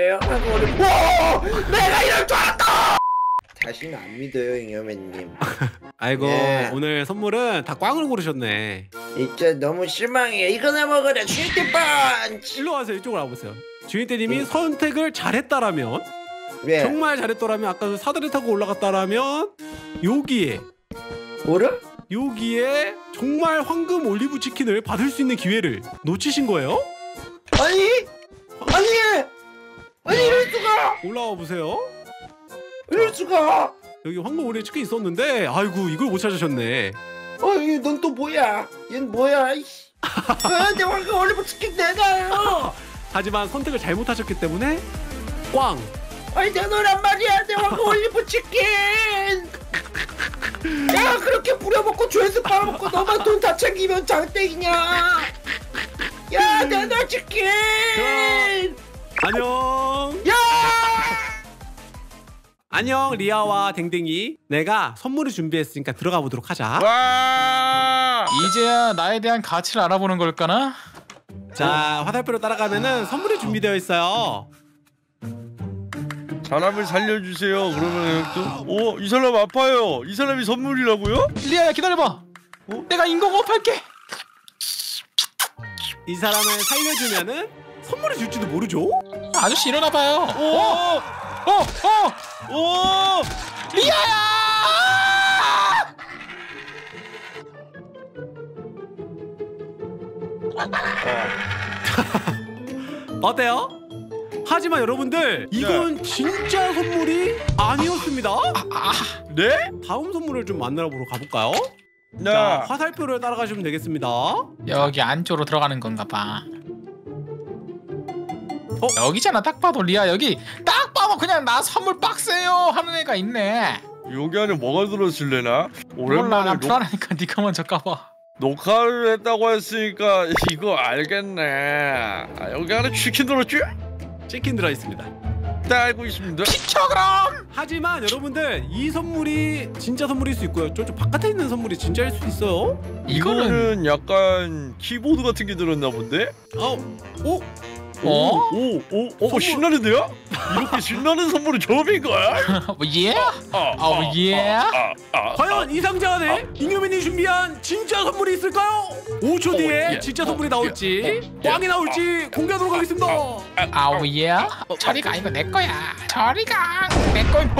Speaker 7: 내가 이럴 줄 알았다. 자신 안 믿어요, 잉여맨님.
Speaker 3: 아이고, 오늘 선물은 다 꽝을 고르셨네.
Speaker 7: 진짜 너무 실망해. 이거나 먹어라, 주인대 펀치.
Speaker 3: 일로 와세요. 이쪽으로 와보세요. 주인대님이 선택을 잘했다라면, 정말 잘했더라면, 아까 사다리 타고 올라갔다라면 여기에 여기에 정말 황금 올리브 치킨을 받을 수 있는 기회를 놓치신 거예요?
Speaker 7: 아니 이럴 수가.
Speaker 3: 올라와 보세요.
Speaker 7: 이럴 수가.
Speaker 3: 여기 황금 올리브 치킨 있었는데, 아이고, 이걸 못 찾으셨네.
Speaker 7: 넌 또 뭐야? 얜 뭐야? 내 황금 올리브 치킨 내놔요.
Speaker 3: 하지만 선택을 잘못하셨기 때문에 꽝.
Speaker 7: 내놓으란 말이야. 내 황금 올리브 치킨. 내가 그렇게 부려먹고 조회수 빨아먹고 너만 돈 다 챙기면 장땡이냐. 야, 내놔 치킨.
Speaker 3: 안녕. 안녕, 리아와 댕댕이. 내가 선물을 준비했으니까 들어가 보도록 하자.
Speaker 10: 이제야 나에 대한 가치를 알아보는 걸까나?
Speaker 3: 자, 화살표로 따라가면은 선물이 준비되어 있어요.
Speaker 5: 사람을 살려주세요. 그러면 또 이 사람 아파요. 이 사람이 선물이라고요?
Speaker 10: 리아야, 기다려봐. 내가 인공호흡 할게.
Speaker 3: 이 사람을 살려주면은 선물을 줄지도 모르죠?
Speaker 4: 아저씨 일어나봐요.
Speaker 5: 오!
Speaker 4: 리아야!
Speaker 3: 어때요? 하지만 여러분들 이건 진짜 선물이 아니었습니다.
Speaker 5: 네?
Speaker 3: 다음 선물을 좀 만나러 보러 가볼까요?
Speaker 5: 네.
Speaker 3: 자, 화살표를 따라가시면 되겠습니다.
Speaker 4: 여기 안쪽으로 들어가는 건가 봐. 여기잖아. 딱 봐도 리아 여기 딱 봐도 그냥 나 선물 박스예요 하는 애가 있네.
Speaker 5: 여기 안에 뭐가 들었을래나?
Speaker 4: 몰라.
Speaker 5: 오랜만에
Speaker 4: 난 불안하니까 네가 먼저 까봐.
Speaker 5: 녹화를 했다고 했으니까 이거 알겠네. 여기 안에 치킨 들었지?
Speaker 3: 치킨 들어있습니다.
Speaker 5: 네, 알고 있습니다.
Speaker 4: 비켜 그럼!
Speaker 3: 하지만 여러분들 이 선물이 진짜 선물일 수 있고요. 저쪽 바깥에 있는 선물이 진짜일 수 있어요.
Speaker 5: 이거는 약간 키보드 같은 게 들었나 본데?
Speaker 3: 선물...
Speaker 5: 신나는데요? 이렇게 신나는 선물이 처음인걸?
Speaker 4: 예? 예?
Speaker 3: 과연 이 상자 안에 잉여맨이 준비한 진짜 선물이 있을까요? 5초 뒤에 진짜 선물이 나올지 꽝이 나올지 공개하도록 하겠습니다.
Speaker 4: 예? 저리가 이거 내 거야. 저리가 내 거야.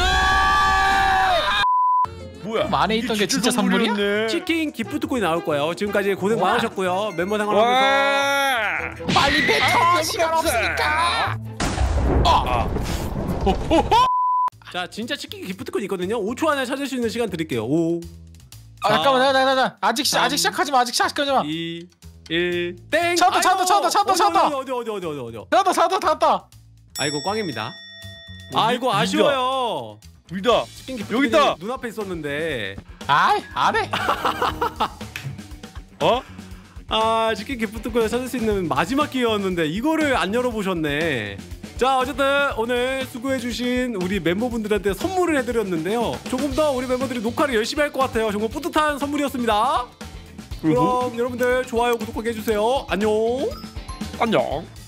Speaker 5: 뭐야?
Speaker 4: 안에 있던 게 진짜 선물이야?
Speaker 3: 치킨 기프트콘이 나올 거예요. 지금까지 고생 많으셨고요. 멤버 생활하면서
Speaker 4: 빨리 뱉어. 시간 없으니까.
Speaker 3: 자, 진짜 치킨 기프트콘이 있거든요. 5초 안에 찾을 수 있는 시간 드릴게요. 5
Speaker 4: 잠깐만, 나 아직 시작하지 마. 아직 시작하지 마.
Speaker 3: 2 1 땡.
Speaker 4: 찾았다.
Speaker 3: 어디. 아이고 꽝입니다. 아이고 아쉬워요.
Speaker 5: 위다.
Speaker 3: 치킨 기프트콘이
Speaker 5: 여기 있다.
Speaker 3: 눈앞에 있었는데.
Speaker 4: 안 해.
Speaker 3: 치킨 기프트콘을 찾을 수 있는 마지막 기회였는데 이거를 안 열어보셨네. 자, 어쨌든 오늘 수고해주신 우리 멤버분들한테 선물을 해드렸는데요. 조금 더 우리 멤버들이 녹화를 열심히 할 것 같아요. 정말 뿌듯한 선물이었습니다. 그럼 여러분들 좋아요, 구독하게 해주세요. 안녕.